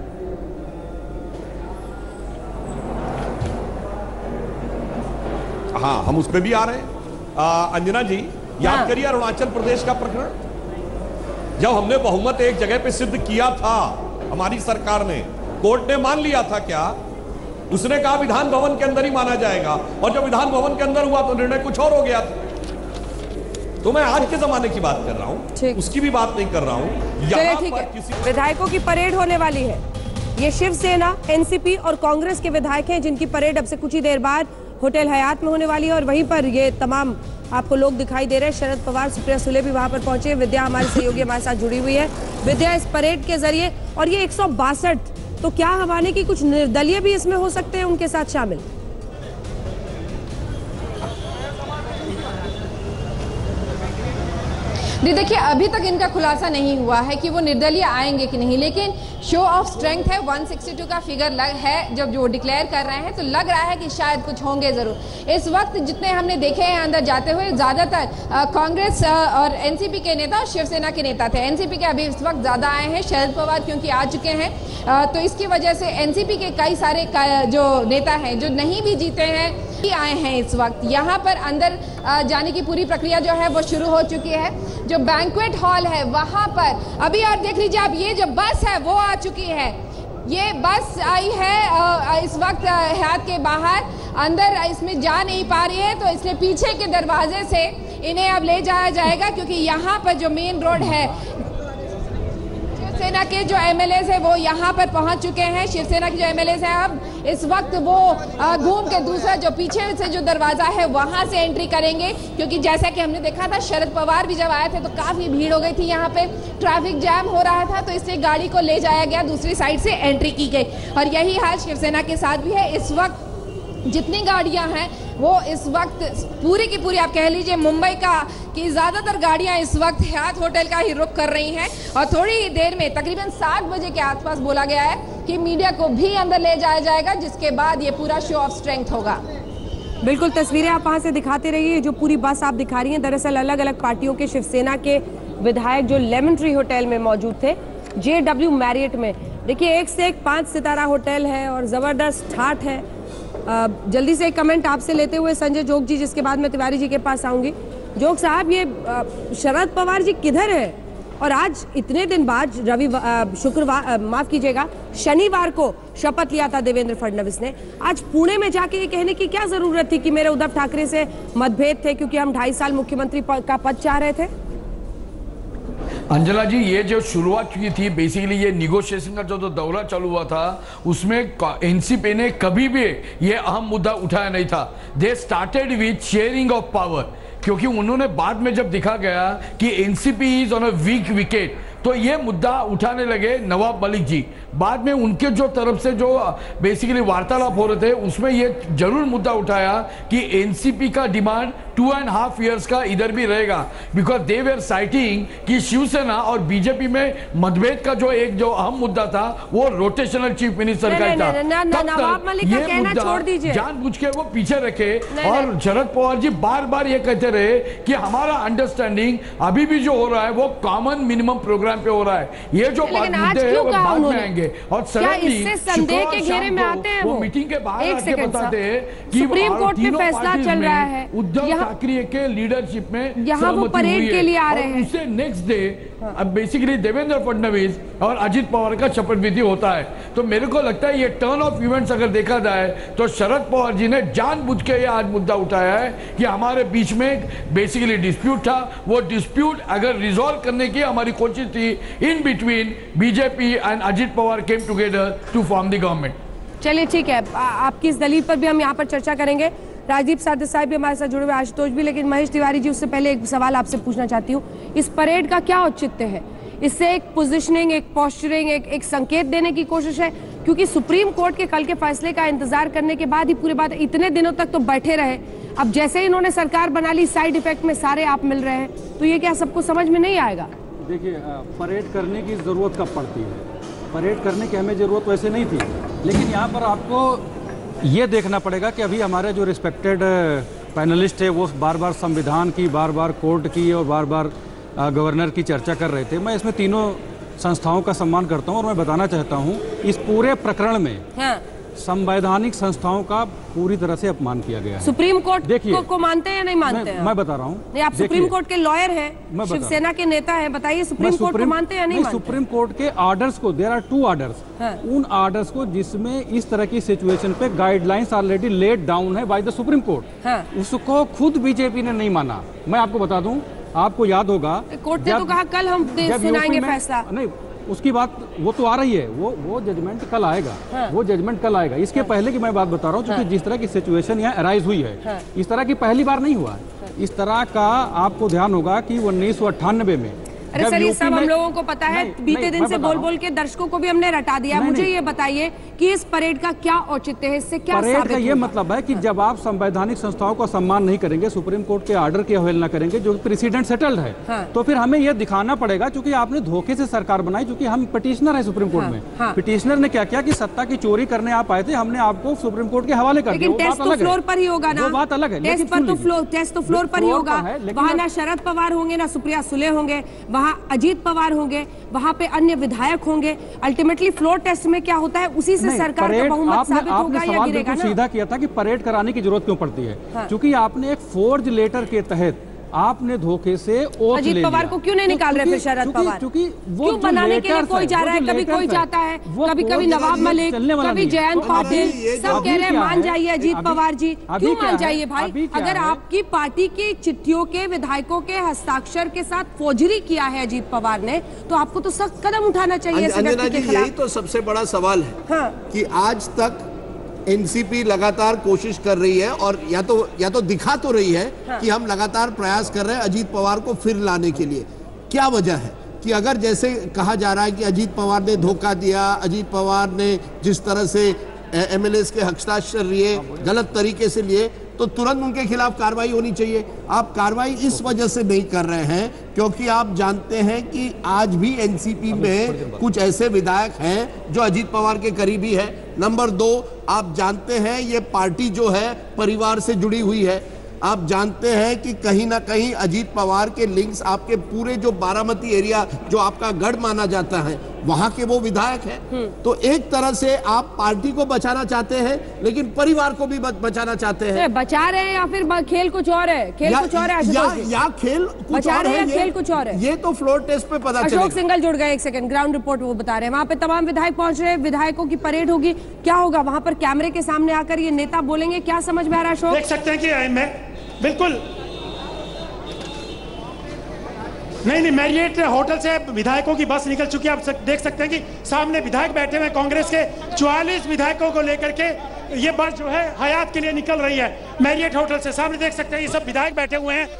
हाँ, हम उस पे भी आ रहे हैं। अंजना जी याद करिए अरुणाचल प्रदेश का प्रकरण, जब हमने बहुमत एक जगह पे सिद्ध किया था, हमारी सरकार ने, कोर्ट ने मान लिया था क्या? उसने कहा विधान भवन के अंदर ही माना जाएगा, और जब विधान भवन के अंदर हुआ तो निर्णय कुछ और हो गया था। तो मैं आज के जमाने की बात कर रहा हूं, उसकी भी बात नहीं कर रहा हूं। चलिए ठीक है, विधायकों की परेड होने वाली है। ये शिवसेना, एनसीपी और कांग्रेस के विधायक हैं जिनकी परेड अब से कुछ ही देर बाद होटल हयात में होने वाली है, और वहीं पर ये तमाम आपको लोग दिखाई दे रहे हैं। शरद पवार, सुप्रिया सुले भी वहां पर पहुंचे। विद्या हमारी सहयोगी हमारे साथ जुड़ी हुई है। विद्या, इस परेड के जरिए, और ये एक सौ बासठ, तो क्या हमारे की कुछ निर्दलीय भी इसमें हो सकते हैं उनके साथ शामिल? देखिए अभी तक इनका खुलासा नहीं हुआ है कि वो निर्दलीय आएंगे कि नहीं, लेकिन शो ऑफ स्ट्रेंथ है, एक सौ बासठ का फिगर लग है जब जो डिक्लेयर कर रहे हैं, तो लग रहा है कि शायद कुछ होंगे जरूर। इस वक्त जितने हमने देखे हैं अंदर जाते हुए, ज्यादातर कांग्रेस और एनसीपी के नेता और शिवसेना के नेता थे। एनसीपी के अभी इस वक्त ज्यादा आए हैं, शरद पवार क्योंकि आ चुके हैं, आ, तो इसकी वजह से एनसीपी के कई सारे जो नेता हैं जो नहीं भी जीते हैं आए हैं। इस वक्त यहाँ पर अंदर जाने की पूरी प्रक्रिया जो है वो शुरू हो चुकी है। जो बैंक्वेट हॉल है वहां पर अभी, और देख लीजिए आप, ये जो बस है वो आ चुकी है। ये बस आई है इस वक्त हयात के बाहर, अंदर इसमें जा नहीं पा रही है, तो इसलिए पीछे के दरवाजे से इन्हें अब ले जाया जाएगा, क्योंकि यहाँ पर जो मेन रोड है, शिवसेना के जो एमएलए है वो यहाँ पर पहुंच चुके हैं। शिवसेना के जो एमएलए हैं अब इस वक्त वो घूम के दूसरा जो पीछे से जो दरवाजा है वहां से एंट्री करेंगे, क्योंकि जैसा कि हमने देखा था शरद पवार भी जब आए थे तो काफी भीड़ हो गई थी, यहाँ पे ट्रैफिक जैम हो रहा था, तो इसलिए गाड़ी को ले जाया गया, दूसरी साइड से एंट्री की गई। और यही हाल शिवसेना के साथ भी है। इस वक्त जितनी गाड़ियां हैं वो इस वक्त पूरी की पूरी, आप कह लीजिए मुंबई का कि ज्यादातर गाड़ियां इस वक्त हयात होटल का ही रुख कर रही हैं, और थोड़ी ही देर में तकरीबन सात बजे के आसपास बोला गया है कि मीडिया को भी अंदर ले जाया जाएगा, जिसके बाद ये पूरा शो ऑफ स्ट्रेंथ होगा। बिल्कुल, तस्वीरें आप वहां से दिखाते रहिए। जो पूरी बस आप दिखा रही हैं, दरअसल अलग अलग पार्टियों के शिवसेना के विधायक जो लेमन ट्री होटल में मौजूद थे, जे डब्ल्यू मैरियट में। देखिए एक से एक पांच सितारा होटल है और जबरदस्त ठाठ है। आ, जल्दी से एक कमेंट आपसे लेते हुए संजय जोग जी, जिसके बाद मैं तिवारी जी के पास आऊंगी। जोग साहब, ये आ, शरद पवार जी किधर है? और आज इतने दिन बाद रवि शुक्रवार, माफ कीजिएगा, शनिवार को शपथ लिया था देवेंद्र फडणवीस ने। आज पुणे में जाके ये कहने की क्या जरूरत थी कि मेरे उद्धव ठाकरे से मतभेद थे क्योंकि हम ढाई साल मुख्यमंत्री का पद चाह रहे थे? अंजना जी, ये जो शुरुआत की थी, बेसिकली ये निगोशिएशन का जो तो दौरा चालू हुआ था, उसमें एनसीपी ने कभी भी ये अहम मुद्दा उठाया नहीं था। They started with sharing of power, क्योंकि उन्होंने बाद में जब दिखा गया कि NCP is on a weak wicket तो ये मुद्दा उठाने लगे नवाब मलिक जी। बाद में उनके जो तरफ से जो बेसिकली वार्तालाप हो रहे थे उसमें ये जरूर मुद्दा उठाया कि एनसीपी का demand two and half years का इधर भी रहेगा, बिकॉज दे वेर साइटिंग कि शिवसेना और बीजेपी में मतभेद का जो एक जो अहम मुद्दा था वो रोटेशनल चीफ मिनिस्टर का था। नवाब मलिक का कहना छोड़ दीजिए, जानबूझ के वो पीछे रखे और शरद पवार जी बार बार ये कहते रहे कि हमारा अंडरस्टैंडिंग अभी भी जो हो रहा है वो कॉमन मिनिमम प्रोग्राम पे हो रहा है। ये जो बात मुद्दे हैं वो बाद में आएंगे और सडनली संदेह के घेरे में आते हैं वो मीटिंग के बाहर आके बताते हैं कि सुप्रीम कोर्ट में फैसला चल रहा है, उद्धव ठाकरे के लीडरशिप में यहाँ वो परेड के लिए आ रहे हैं। उसे नेक्स्ट डे अब बेसिकली देवेंद्र फडणवीस और अजित पवार का शपथ विधि होता है। तो मेरे को लगता है ये टर्न ऑफ इवेंट्स अगर देखा जाए तो शरद पवार जी ने जानबूझ के ये आज मुद्दा उठाया है कि हमारे बीच में बेसिकली डिस्प्यूट था, वो डिस्प्यूट अगर रिजॉल्व करने की हमारी कोशिश थी in between BJP and Ajit Pawar came together to form the government. चलिए ठीक है, आपकी इस दलील पर भी हम यहाँ पर चर्चा करेंगे। राजदीप सारथी साहब भी हमारे साथ जुड़े हुए, आशुतोष भी, लेकिन महेश तिवारी जी उससे पहले एक सवाल आपसे पूछना चाहती हूँ। इस परेड का क्या औचित्य है? इससे एक पोजिशनिंग, एक पोस्चरिंग, एक एक संकेत देने की कोशिश है, क्योंकि सुप्रीम कोर्ट के कल के फैसले का इंतजार करने के बाद ही पूरी बात, इतने दिनों तक तो बैठे रहे, अब जैसे ही इन्होंने सरकार बना ली साइड इफेक्ट में सारे आप मिल रहे हैं, तो ये क्या सबको समझ में नहीं आएगा? देखिए, परेड करने की ज़रूरत कब पड़ती है? परेड करने की हमें ज़रूरत वैसे नहीं थी, लेकिन यहाँ पर आपको ये देखना पड़ेगा कि अभी हमारे जो रिस्पेक्टेड पैनलिस्ट है वो बार बार संविधान की, बार बार कोर्ट की और बार बार गवर्नर की चर्चा कर रहे थे। मैं इसमें तीनों संस्थाओं का सम्मान करता हूँ और मैं बताना चाहता हूँ इस पूरे प्रकरण में हाँ। संवैधानिक संस्थाओं का पूरी तरह से अपमान किया गया है। सुप्रीम कोर्ट को, को मानते हैं या नहीं मानते मैं, हैं? मैं बता रहा हूँ। नहीं, आप सुप्रीम कोर्ट के लॉयर हैं, शिवसेना के नेता हैं, बताइए सुप्रीम कोर्ट को मानते हैं या नहीं मानते? सुप्रीम कोर्ट के ऑर्डर्स को, देयर आर टू ऑर्डर्स, उन ऑर्डर्स को जिसमें इस तरह की सिचुएशन पे गाइडलाइंस ऑलरेडी लेड डाउन है बाय द सुप्रीम कोर्ट, उसको खुद बीजेपी ने नहीं माना। मैं आपको बता दूं, आपको याद होगा कोर्ट ने तो कहा कल हम सुनाएंगे फैसला। नहीं, उसकी बात वो तो आ रही है, वो वो जजमेंट कल आएगा। हाँ। वो जजमेंट कल आएगा। इसके हाँ। पहले की मैं बात बता रहा हूँ, क्योंकि हाँ। जिस तरह की सिचुएशन यहाँ अराइज हुई है हाँ। इस तरह की पहली बार नहीं हुआ है। हाँ। इस तरह का आपको ध्यान होगा कि उन्नीस सौ अट्ठानबे में, अरे सर ये सब हम लोगों को पता है, बीते दिन से बोल बोल के दर्शकों को भी हमने रटा दिया। मुझे ये बताइए कि इस परेड का क्या औचित्य है, इससे क्या परेड का ये मतलब है कि जब आप संवैधानिक संस्थाओं का सम्मान नहीं करेंगे, सुप्रीम कोर्ट के ऑर्डर की अवहेलना करेंगे जो प्रेसिडेंट सेटल्ड है, हाँ। तो फिर हमें यह दिखाना पड़ेगा, क्योंकि आपने धोखे से सरकार बनाई, क्योंकि हम पिटिशनर है सुप्रीम कोर्ट में। हाँ। पिटिशनर ने क्या किया कि सत्ता की चोरी करने आप आए थे, हमने आपको सुप्रीम कोर्ट के हवाले कर दिया। टेस्ट तो फ्लोर पर ही होगा ना, बात अलग है। टेस्ट तो फ्लोर पर ही होगा, वहाँ ना शरद पवार होंगे ना सुप्रिया सुले होंगे, वहाँ अजीत पवार होंगे, वहां पे अन्य विधायक होंगे। अल्टीमेटली फ्लोर टेस्ट में क्या होता है, उसी से सरकार का बहुमत साबित होगा या गिरेगा ना। सीधा किया था कि परेड कराने की जरूरत क्यों पड़ती है, हाँ। क्योंकि आपने एक फोर्ज लेटर के तहत आपने धोखे से ओथ अजीत पवार को क्यों नहीं निकाल रहे फिर शरद पवार? क्योंकि वो क्यों बनाने के लिए कोई जा रहा है, कभी कोई जाता है, कभी कभी नवाब मलिक, कभी जयंत पाटिल, सब कह रहे हैं मान जाइए अजीत पवार जी। क्यों मान जाइए भाई? अगर आपकी पार्टी की चिट्ठियों के विधायकों के हस्ताक्षर के साथ फोर्जरी किया है अजीत पवार ने, तो आपको तो सख्त कदम उठाना चाहिए। अंजना जी, यही तो सबसे बड़ा सवाल है कि आज तक एनसीपी लगातार कोशिश कर रही है और या तो या तो दिखा तो रही है हाँ। कि हम लगातार प्रयास कर रहे हैं अजीत पवार को फिर लाने के लिए। क्या वजह है कि अगर जैसे कहा जा रहा है कि अजीत पवार ने धोखा दिया, अजीत पवार ने जिस तरह से एमएलए के हस्ताक्षर लिए, गलत तरीके से लिए, तो तुरंत उनके खिलाफ कार्रवाई होनी चाहिए। आप कार्रवाई इस वजह से नहीं कर रहे हैं क्योंकि आप जानते हैं कि आज भी एनसीपी में कुछ ऐसे विधायक हैं जो अजीत पवार के करीबी है। नंबर दो, आप जानते हैं ये पार्टी जो है परिवार से जुड़ी हुई है। आप जानते हैं कि कहीं ना कहीं अजीत पवार के लिंक्स आपके पूरे जो बारामती एरिया जो आपका गढ़ माना जाता है वहां के वो विधायक हैं। तो एक तरह से आप पार्टी को बचाना चाहते हैं लेकिन परिवार को भी बचाना चाहते हैं। बचा रहे हैं या फिर खेल कुछ और है? खेल कुछ और है या, या खेल कुछ बचा और रहे हैं है, या खेल कुछ और है? ये तो फ्लोर टेस्ट पे पता चलेगा। अशोक सिंघल जुड़ गए, एक सेकंड, ग्राउंड रिपोर्ट वो बता रहे हैं। वहां पे तमाम विधायक पहुंच रहे हैं, विधायकों की परेड होगी, क्या होगा वहां पर? कैमरे के सामने आकर ये नेता बोलेंगे, क्या समझ में आ रहा है अशोक? देख सकते हैं कि मैं बिल्कुल नहीं नहीं मैरियट होटल से विधायकों की बस निकल चुकी है। आप देख सकते हैं कि सामने विधायक बैठे हुए कांग्रेस के चौवालीस विधायकों को लेकर के ये बस जो है हयात के लिए निकल रही है। मैरियट होटल से। सामने देख सकते हैं ये सब विधायक बैठे हुए हैं,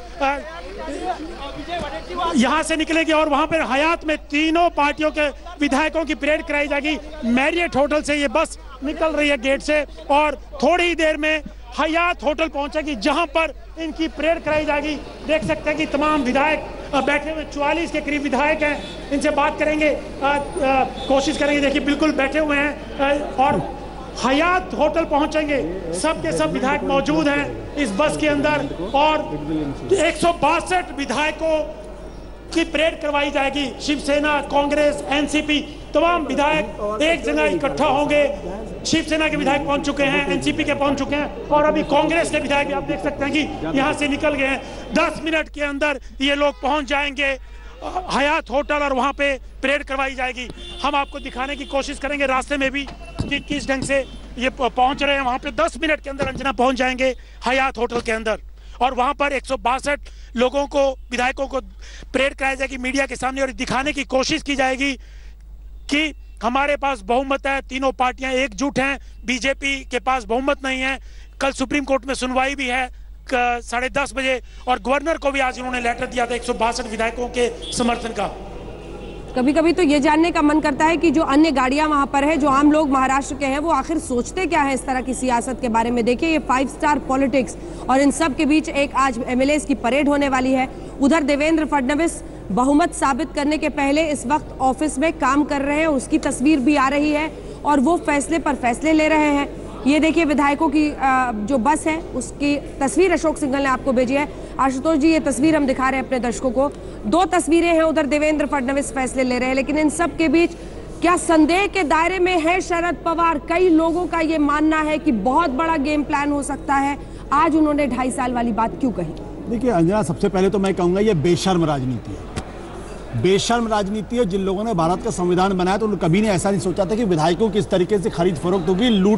यहाँ से निकलेंगे और वहां पर हयात में तीनों पार्टियों के विधायकों की परेड कराई जाएगी। मैरियट होटल से ये बस निकल रही है गेट से और थोड़ी ही देर में हयात होटल पहुंचेगी जहां पर इनकी परेड कराई जाएगी। देख सकते हैं कि तमाम विधायक बैठे हुए, चौवालीस के करीब विधायक हैं, इनसे बात करेंगे, आ, आ, कोशिश करेंगे। देखिए बिल्कुल बैठे हुए हैं आ, और हयात होटल पहुंचेंगे। सब के सब विधायक मौजूद हैं इस बस के अंदर और एक सौ बासठ विधायकों की परेड करवाई जाएगी। शिवसेना, कांग्रेस, एनसीपी तमाम विधायक एक जगह इकट्ठा होंगे। शिवसेना के विधायक पहुंच चुके हैं, एनसीपी के पहुंच चुके हैं और अभी कांग्रेस के विधायक भी आप देख सकते हैं कि यहां से निकल गए हैं। दस मिनट के अंदर ये लोग पहुंच जाएंगे हयात होटल और वहां पे परेड करवाई जाएगी। हम आपको दिखाने की कोशिश करेंगे रास्ते में भी कि किस ढंग से ये पहुंच रहे हैं। वहां पे दस मिनट के अंदर अंजना पहुंच जाएंगे हयात होटल के अंदर और वहां पर एक सौ बासठ लोगों को, विधायकों को परेड कराई जाएगी मीडिया के सामने और दिखाने की कोशिश की जाएगी कि हमारे पास बहुमत है, तीनों पार्टियां एकजुट हैं, बीजेपी के पास बहुमत नहीं है। कल सुप्रीम कोर्ट में सुनवाई भी है साढ़े दस बजे और गवर्नर को भी आज उन्होंने लेटर दिया था एक सौ बासठ विधायकों के समर्थन का। कभी कभी तो ये जानने का मन करता है कि जो अन्य गाड़ियां वहां पर है, जो आम लोग महाराष्ट्र के हैं, वो आखिर सोचते क्या है इस तरह की सियासत के बारे में। देखिए ये फाइव स्टार पॉलिटिक्स और इन सब के बीच एक आज एमएलए की परेड होने वाली है। उधर देवेंद्र फडणवीस बहुमत साबित करने के पहले इस वक्त ऑफिस में काम कर रहे हैं, उसकी तस्वीर भी आ रही है और वो फैसले पर फैसले ले रहे हैं। ये देखिए विधायकों की जो बस है उसकी तस्वीर अशोक सिंघल ने आपको भेजी है। आशुतोष जी ये तस्वीर हम दिखा रहे हैं अपने दर्शकों को। दो तस्वीरें हैं, उधर देवेंद्र फडणवीस फैसले ले रहे हैं, लेकिन इन सब के बीच क्या संदेह के दायरे में है शरद पवार? कई लोगों का ये मानना है कि बहुत बड़ा गेम प्लान हो सकता है। आज उन्होंने ढाई साल वाली बात क्यों कही? देखिए अंजना, सबसे पहले तो मैं कहूंगा ये बेशर्म राजनीति है। बेशर्म राजनीति है। जिन लोगों ने भारत का संविधान बनाया तो उन्होंने कभी ने ऐसा नहीं सोचा था कि विधायकों की इस तरीके से खरीद फरोख्त होगी, लूट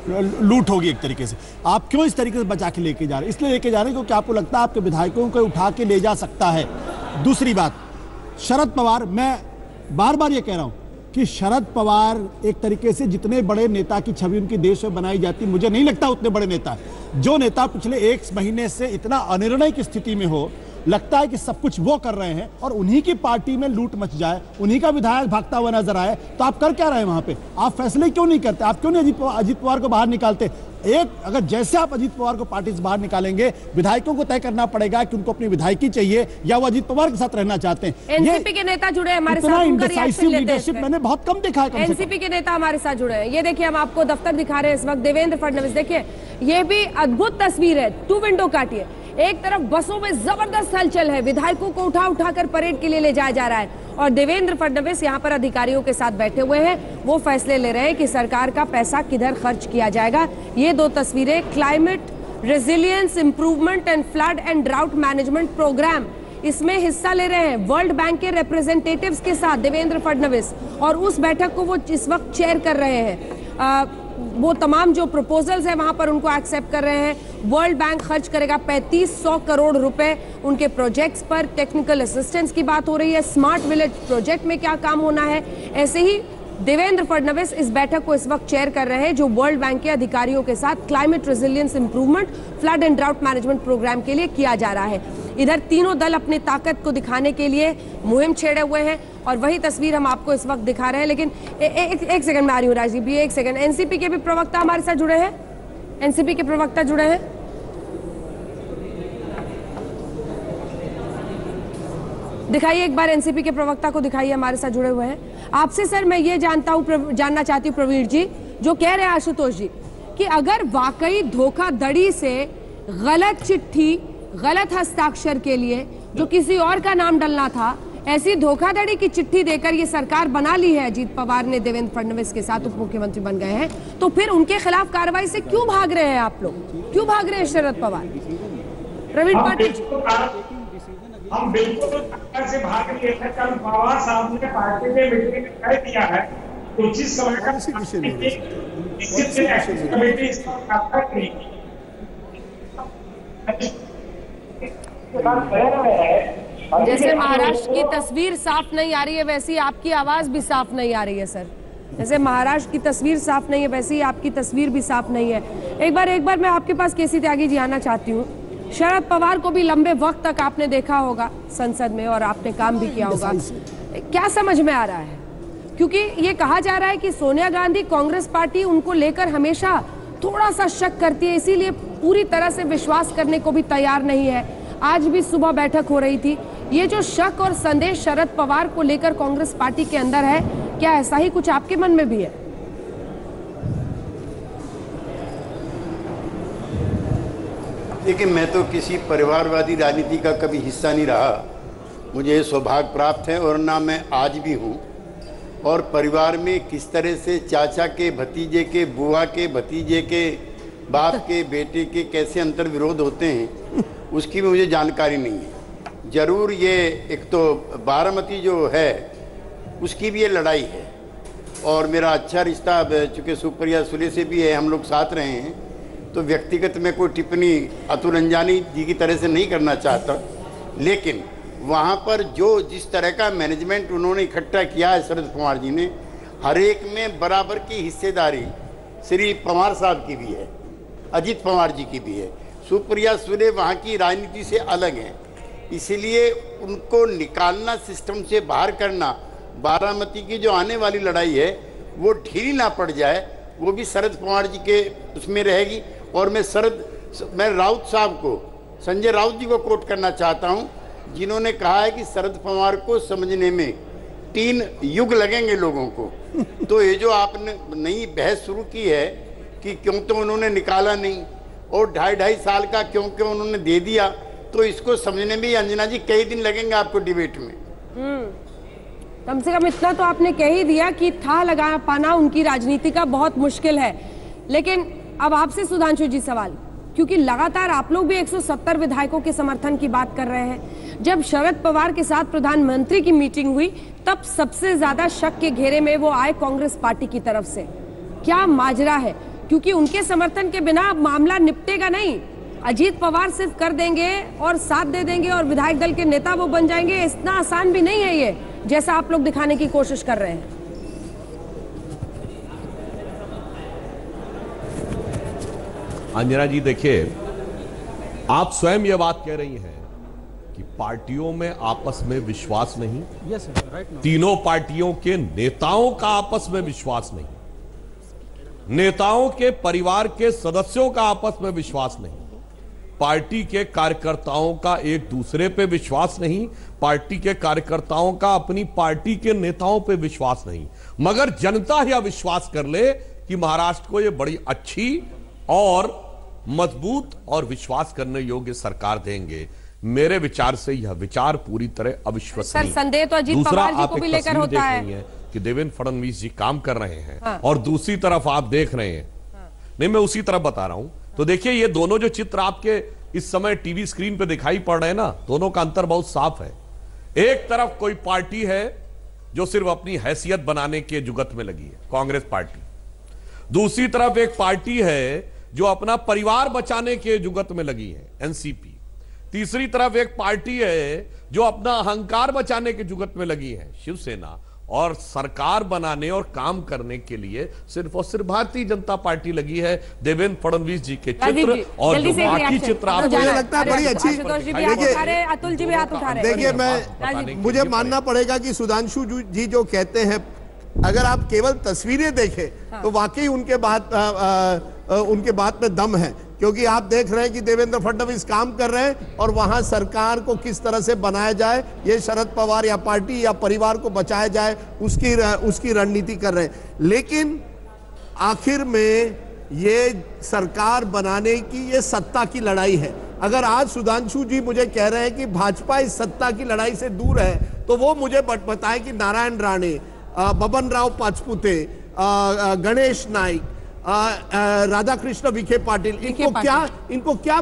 लूट होगी एक तरीके से। आप क्यों इस तरीके से बचा के लेके जा रहे हैं? इसलिए लेके जा रहे हैं क्योंकि आपको लगता है आपके विधायकों को उठा के ले जा सकता है। दूसरी बात, शरद पवार, मैं बार बार ये कह रहा हूं कि शरद पवार एक तरीके से जितने बड़े नेता की छवि उनकी देश में बनाई जाती, मुझे नहीं लगता उतने बड़े नेता। जो नेता पिछले एक महीने से इतना अनिर्णय की स्थिति में हो, लगता है कि सब कुछ वो कर रहे हैं और उन्हीं की पार्टी में लूट मच जाए, उन्हीं का विधायक भागता हुआ नजर आए, तो आप कर क्या रहे हैं वहां पे? आप फैसले क्यों नहीं करते? आप क्यों नहीं अजीत अजीत पवार को बाहर निकालते? एक अगर जैसे आप अजीत पवार को पार्टी से बाहर निकालेंगे, विधायकों को तय करना पड़ेगा कि उनको अपनी विधायकी चाहिए या वो अजीत पवार के साथ रहना चाहते हैं। एनसीपी के नेता जुड़े हैं हमारे साथ, उनका रिएक्शन लेते हैं। मैंने बहुत कम देखा है। एनसीपी के नेता हमारे साथ जुड़े हैं। ये देखिए हम आपको दफ्तर दिखा रहे हैं इस वक्त। देवेंद्र फडणवीस, देखिए ये भी अद्भुत तस्वीर है। टू विंडो काटिए। एक तरफ बसों में जबरदस्त हलचल है, विधायकों को उठा उठाकर परेड के लिए ले जाया जा रहा है और देवेंद्र फडणवीस यहाँ पर अधिकारियों के साथ बैठे हुए हैं। वो फैसले ले रहे हैं कि सरकार का पैसा किधर खर्च किया जाएगा। ये दो तस्वीरें climate resilience improvement and flood and drought management programme, इसमें हिस्सा ले रहे हैं वर्ल्ड बैंक के रिप्रेजेंटेटिव्स के साथ देवेंद्र फडणवीस और उस बैठक को वो इस वक्त चेयर कर रहे हैं। आ, वो तमाम जो प्रपोजल्स हैं वहां पर उनको एक्सेप्ट कर रहे हैं। वर्ल्ड बैंक खर्च करेगा पैंतीस सौ करोड़ रुपए उनके प्रोजेक्ट्स पर। टेक्निकल असिस्टेंस की बात हो रही है। स्मार्ट विलेज प्रोजेक्ट में क्या काम होना है, ऐसे ही देवेंद्र फडणवीस इस बैठक को इस वक्त चेयर कर रहे हैं जो वर्ल्ड बैंक के अधिकारियों के साथ climate resilience improvement, flood and drought management programme के लिए किया जा रहा है। इधर तीनों दल अपनी ताकत को दिखाने के लिए मुहिम छेड़े हुए हैं और वही तस्वीर हम आपको इस वक्त दिखा रहे हैं। लेकिन ए, ए, एक, एक सेकंड में आ रही हूँ राजीव भी, एक सेकंड। एनसीपी के भी प्रवक्ता हमारे साथ जुड़े हैं। एनसीपी के प्रवक्ता जुड़े हैं। दिखाइए एक बार, एनसीपी के प्रवक्ता को दिखाइए, हमारे साथ जुड़े हुए हैं। आपसे सर मैं ये जानता हूँ, जानना चाहती हूँ प्रवीण जी, जो कह रहे हैं आशुतोष जी कि अगर वाकई धोखाधड़ी से गलत चिट्ठी, गलत हस्ताक्षर के लिए जो किसी और का नाम डलना था, ऐसी धोखाधड़ी की चिट्ठी देकर ये सरकार बना ली है अजीत पवार ने, देवेंद्र फडणवीस के साथ उप मुख्यमंत्री बन गए हैं, तो फिर उनके खिलाफ कार्रवाई से क्यों भाग रहे हैं आप लोग? क्यों भाग रहे हैं शरद पवार? प्रवीण पाटिल, हम बिल्कुल से भाग रहे हैं। कल पवार साहब ने पार्टी में मीटिंग में कह दिया है तो जिस समय का कमेटी जैसे महाराष्ट्र की तस्वीर साफ नहीं आ रही है, वैसी आपकी आवाज भी साफ नहीं आ रही है सर। जैसे महाराष्ट्र की तस्वीर साफ नहीं है, वैसे ही आपकी तस्वीर भी साफ नहीं है। एक बार एक बार मैं आपके पास केसी त्यागी जी आना चाहती हूँ। शरद पवार को भी लंबे वक्त तक आपने देखा होगा संसद में और आपने काम भी किया होगा, क्या समझ में आ रहा है? क्योंकि ये कहा जा रहा है कि सोनिया गांधी कांग्रेस पार्टी उनको लेकर हमेशा थोड़ा सा शक करती है, इसीलिए पूरी तरह से विश्वास करने को भी तैयार नहीं है। आज भी सुबह बैठक हो रही थी। ये जो शक और संदेश शरद पवार को लेकर कांग्रेस पार्टी के अंदर है, क्या ऐसा ही कुछ आपके मन में भी है? देखिए, मैं तो किसी परिवारवादी राजनीति का कभी हिस्सा नहीं रहा। मुझे सौभाग्य प्राप्त है और ना मैं आज भी हूँ। और परिवार में किस तरह से चाचा के भतीजे के, बुआ के भतीजे के, बाप के बेटे के कैसे अंतर विरोध होते हैं उसकी भी मुझे जानकारी नहीं है। जरूर ये एक तो बारामती जो है उसकी भी ये लड़ाई है और मेरा अच्छा रिश्ता चूँकि सुप्रिया सुले से भी है, हम लोग साथ रहे हैं, तो व्यक्तिगत में कोई टिप्पणी अतुल अंजानी जी की तरह से नहीं करना चाहता। लेकिन वहाँ पर जो जिस तरह का मैनेजमेंट उन्होंने इकट्ठा किया है शरद पवार जी ने, हर एक में बराबर की हिस्सेदारी श्री पवार साहब की भी है, अजीत पवार जी की भी है। सुप्रिया सुले वहाँ की राजनीति से अलग है, इसलिए उनको निकालना, सिस्टम से बाहर करना, बारामती की जो आने वाली लड़ाई है वो ढीली ना पड़ जाए, वो भी शरद पवार जी के उसमें रहेगी। और मैं शरद मैं राउत साहब को, संजय राउत जी को कोट करना चाहता हूँ, जिन्होंने कहा है कि शरद पवार को समझने में तीन युग लगेंगे लोगों को। तो ये जो आपने नई बहस शुरू की है कि क्यों तो उन्होंने निकाला नहीं और ढाई ढाई साल का क्यों क्यों उन्होंने दे दिया, तो इसको समझने में अंजना जी कई दिन लगेंगे आपको डिबेट में। कम से कम इतना तो आपने कह ही दिया कि था लगा पाना उनकी राजनीति का बहुत मुश्किल है। लेकिन अब आपसे सुधांशु जी सवाल, क्योंकि लगातार आप लोग भी एक सौ सत्तर विधायकों के समर्थन की बात कर रहे हैं। जब शरद पवार के साथ प्रधानमंत्री की मीटिंग हुई तब सबसे ज्यादा शक के घेरे में वो आए कांग्रेस पार्टी की तरफ से। क्या माजरा है? क्योंकि उनके समर्थन के बिना मामला निपटेगा नहीं। अजीत पवार सिर्फ कर देंगे और साथ दे देंगे और विधायक दल के नेता वो बन जाएंगे, इतना आसान भी नहीं है ये, जैसा आप लोग दिखाने की कोशिश कर रहे हैं। अंजना जी देखिए, आप स्वयं ये बात कह रही हैं कि पार्टियों में आपस में विश्वास नहीं। yes, right now. तीनों पार्टियों के नेताओं का आपस में विश्वास नहीं, नेताओं के परिवार के सदस्यों का आपस में विश्वास नहीं, पार्टी के कार्यकर्ताओं का एक दूसरे पे विश्वास नहीं, पार्टी के कार्यकर्ताओं का अपनी पार्टी के नेताओं पे विश्वास नहीं। मगर जनता यह विश्वास कर ले कि महाराष्ट्र को यह बड़ी अच्छी और मजबूत और विश्वास करने योग्य सरकार देंगे। मेरे विचार से यह विचार पूरी तरह अविश्वसनीय। सर, संदेह तो अजीत पवार जी को भी लेकर होता है कि देवेंद्र फडणवीस जी काम कर रहे हैं। हाँ। और दूसरी तरफ आप देख रहे हैं। हाँ। नहीं, मैं उसी तरफ बता रहा हूं। तो देखिए, ये दोनों जो चित्र आपके इस समय टीवी स्क्रीन पे दिखाई पड़ रहे हैं ना, दोनों का अंतर बहुत साफ है। एक तरफ कोई पार्टी है जो सिर्फ अपनी हैसियत बनाने के जुगत में लगी है, कांग्रेस पार्टी। दूसरी तरफ एक पार्टी है जो अपना परिवार बचाने के जुगत में लगी है, एनसीपी। तीसरी तरफ एक पार्टी है जो अपना अहंकार बचाने के जुगत में लगी है, शिवसेना। और सरकार बनाने और काम करने के लिए सिर्फ और सिर्फ भारतीय जनता पार्टी लगी है। देवेंद्र फडणवीस जी के चित्र और जो बाकी चित्र आपको लगता है बड़ी अच्छी। अतुल जी भी हाथ उठा रहे हैं। देखिए, मैं मुझे मानना पड़ेगा कि सुधांशु जी जो कहते हैं, अगर आप केवल तस्वीरें देखें हाँ। तो वाकई उनके बात आ, आ, आ, उनके बात में दम है, क्योंकि आप देख रहे हैं कि देवेंद्र फडणवीस काम कर रहे हैं और वहां सरकार को किस तरह से बनाया जाए, ये शरद पवार या पार्टी या परिवार को बचाया जाए, उसकी उसकी रणनीति कर रहे हैं। लेकिन आखिर में ये सरकार बनाने की ये सत्ता की लड़ाई है। अगर आज सुधांशु जी मुझे कह रहे हैं कि भाजपा इस सत्ता की लड़ाई से दूर है, तो वो मुझे बताए कि नारायण राणे, बबन राव पाचपुते, गणेश नाइक, राधा कृष्ण विखे पाटिल, इनको क्या इनको क्या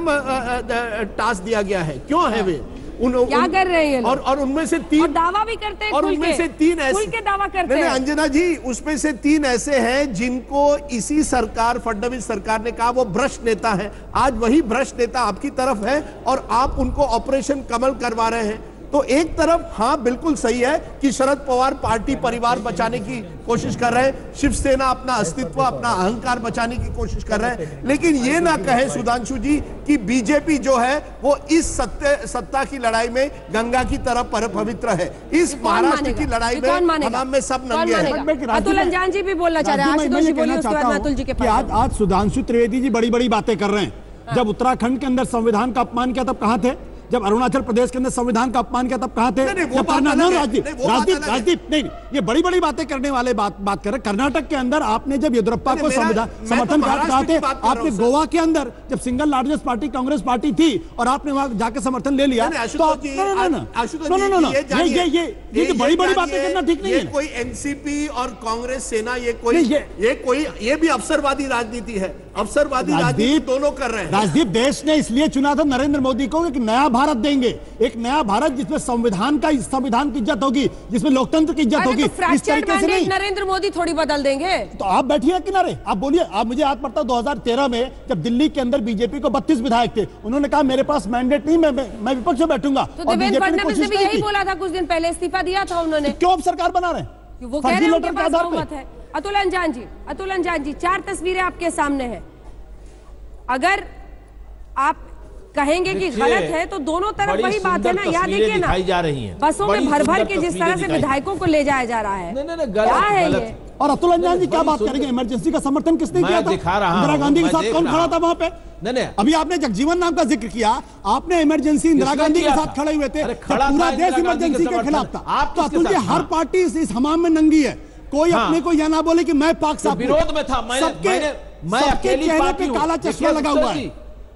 टास्क दिया गया है? क्यों है वे उन, क्या उन, कर रहे हैं और और उनमें से तीन और दावा भी करते हैं, और उनमें से तीन ऐसे के दावा करते हैं। अंजना जी, उसमें से तीन ऐसे हैं जिनको इसी सरकार, फडणवीस सरकार ने कहा वो भ्रष्ट नेता है। आज वही भ्रष्ट नेता आपकी तरफ है और आप उनको ऑपरेशन कमल करवा रहे हैं। तो एक तरफ हाँ बिल्कुल सही है कि शरद पवार पार्टी परिवार बचाने की कोशिश कर रहे हैं, शिवसेना अपना अस्तित्व अपना अहंकार बचाने की कोशिश कर रहे हैं, लेकिन ये ना कहे सुधांशु जी कि बीजेपी जो है वो इस सत्ते सत्ता की लड़ाई में गंगा की तरह पर पवित्र है। इस महाराष्ट्र की लड़ाई में हम में सब नंगे हैं। अतुल अंजान जी भी बोलना चाह रहे हैं, आशुतोष जी बोलिए, उसके बाद अतुल जी के पास। आज आज सुधांशु त्रिवेदी जी बड़ी बड़ी बातें कर रहे हैं। जब उत्तराखंड के अंदर संविधान का अपमान किया तब कहां थे? जब अरुणाचल प्रदेश के अंदर संविधान का अपमान किया तब कहां थे? राजदीप राजदीप राजदीप नहीं, ये बड़ी बड़ी बातें करने वाले बात बात कर रहे। कर्नाटक के अंदर आपने जब येदियुरप्पा को संविधान समर्थन कहा थे, आपने गोवा के अंदर जब single largest party Congress party थी और आपने वहां जाके समर्थन ले लिया, ये बड़ी बड़ी बातें करना ठीक नहीं है। कोई एनसीपी और कांग्रेस सेना ये कोई ये कोई ये भी अवसरवादी राजनीति है, अवसरवादी राजनीति दोनों कर रहे हैं। राजदीप, देश ने इसलिए चुना था नरेंद्र मोदी को कि नया भारत देंगे, एक नया भारत जिसमें संविधान का संविधान की इज्जत होगी, जिसमें लोकतंत्र की इज्जत होगी। तो इस तरीके से नहीं नरेंद्र मोदी थोड़ी बदल देंगे। तो आप बैठिए किनारे, आप बोलिए। आप मुझे याद पड़ता दो हज़ार तेरह में जब दिल्ली के अंदर बीजेपी को बत्तीस विधायक थे, उन्होंने कहा मेरे पास मैंडेट नहीं, मैं मैं विपक्ष में बैठूंगा। तो देवेंद्र फडणवीस ने भी यही बोला था, कुछ दिन पहले इस्तीफा दिया था उन्होंने। क्यों अब सरकार बना रहे हैं? वो कह रहे हैं उनके पास बहुमत है। अतुल अंजान जी, अतुल अंजान जी, चार तस्वीरें आपके सामने हैं। अगर आप कहेंगे कि गलत है तो दोनों तरफ वही बात है ना। याद देखिए ना, जा रही हैं। बसों में भर भर के जिस तरह से विधायकों को ले जाया जा रहा है, नहीं, नहीं, क्या है ये? और अतुल अंजान जी क्या बात करेंगे? इमरजेंसी का समर्थन किसने किया था? इंदिरा गांधी के साथ कौन खड़ा था वहां पे? नहीं नहीं, अभी आपने जगजीवन नाम का जिक्र किया, आपने इमरजेंसी इंदिरा गांधी के साथ खड़े हुए थे, पूरा देश इमरजेंसी के खिलाफ था। तो अतुल जी, हर पार्टी इस हमाम में नंगी है, कोई अपने को यह ना बोले कि मैं पाक साहब विरोध में था। सबके मैं अकेली पार्टी हूं, काला चश्मा लगा हुआ है।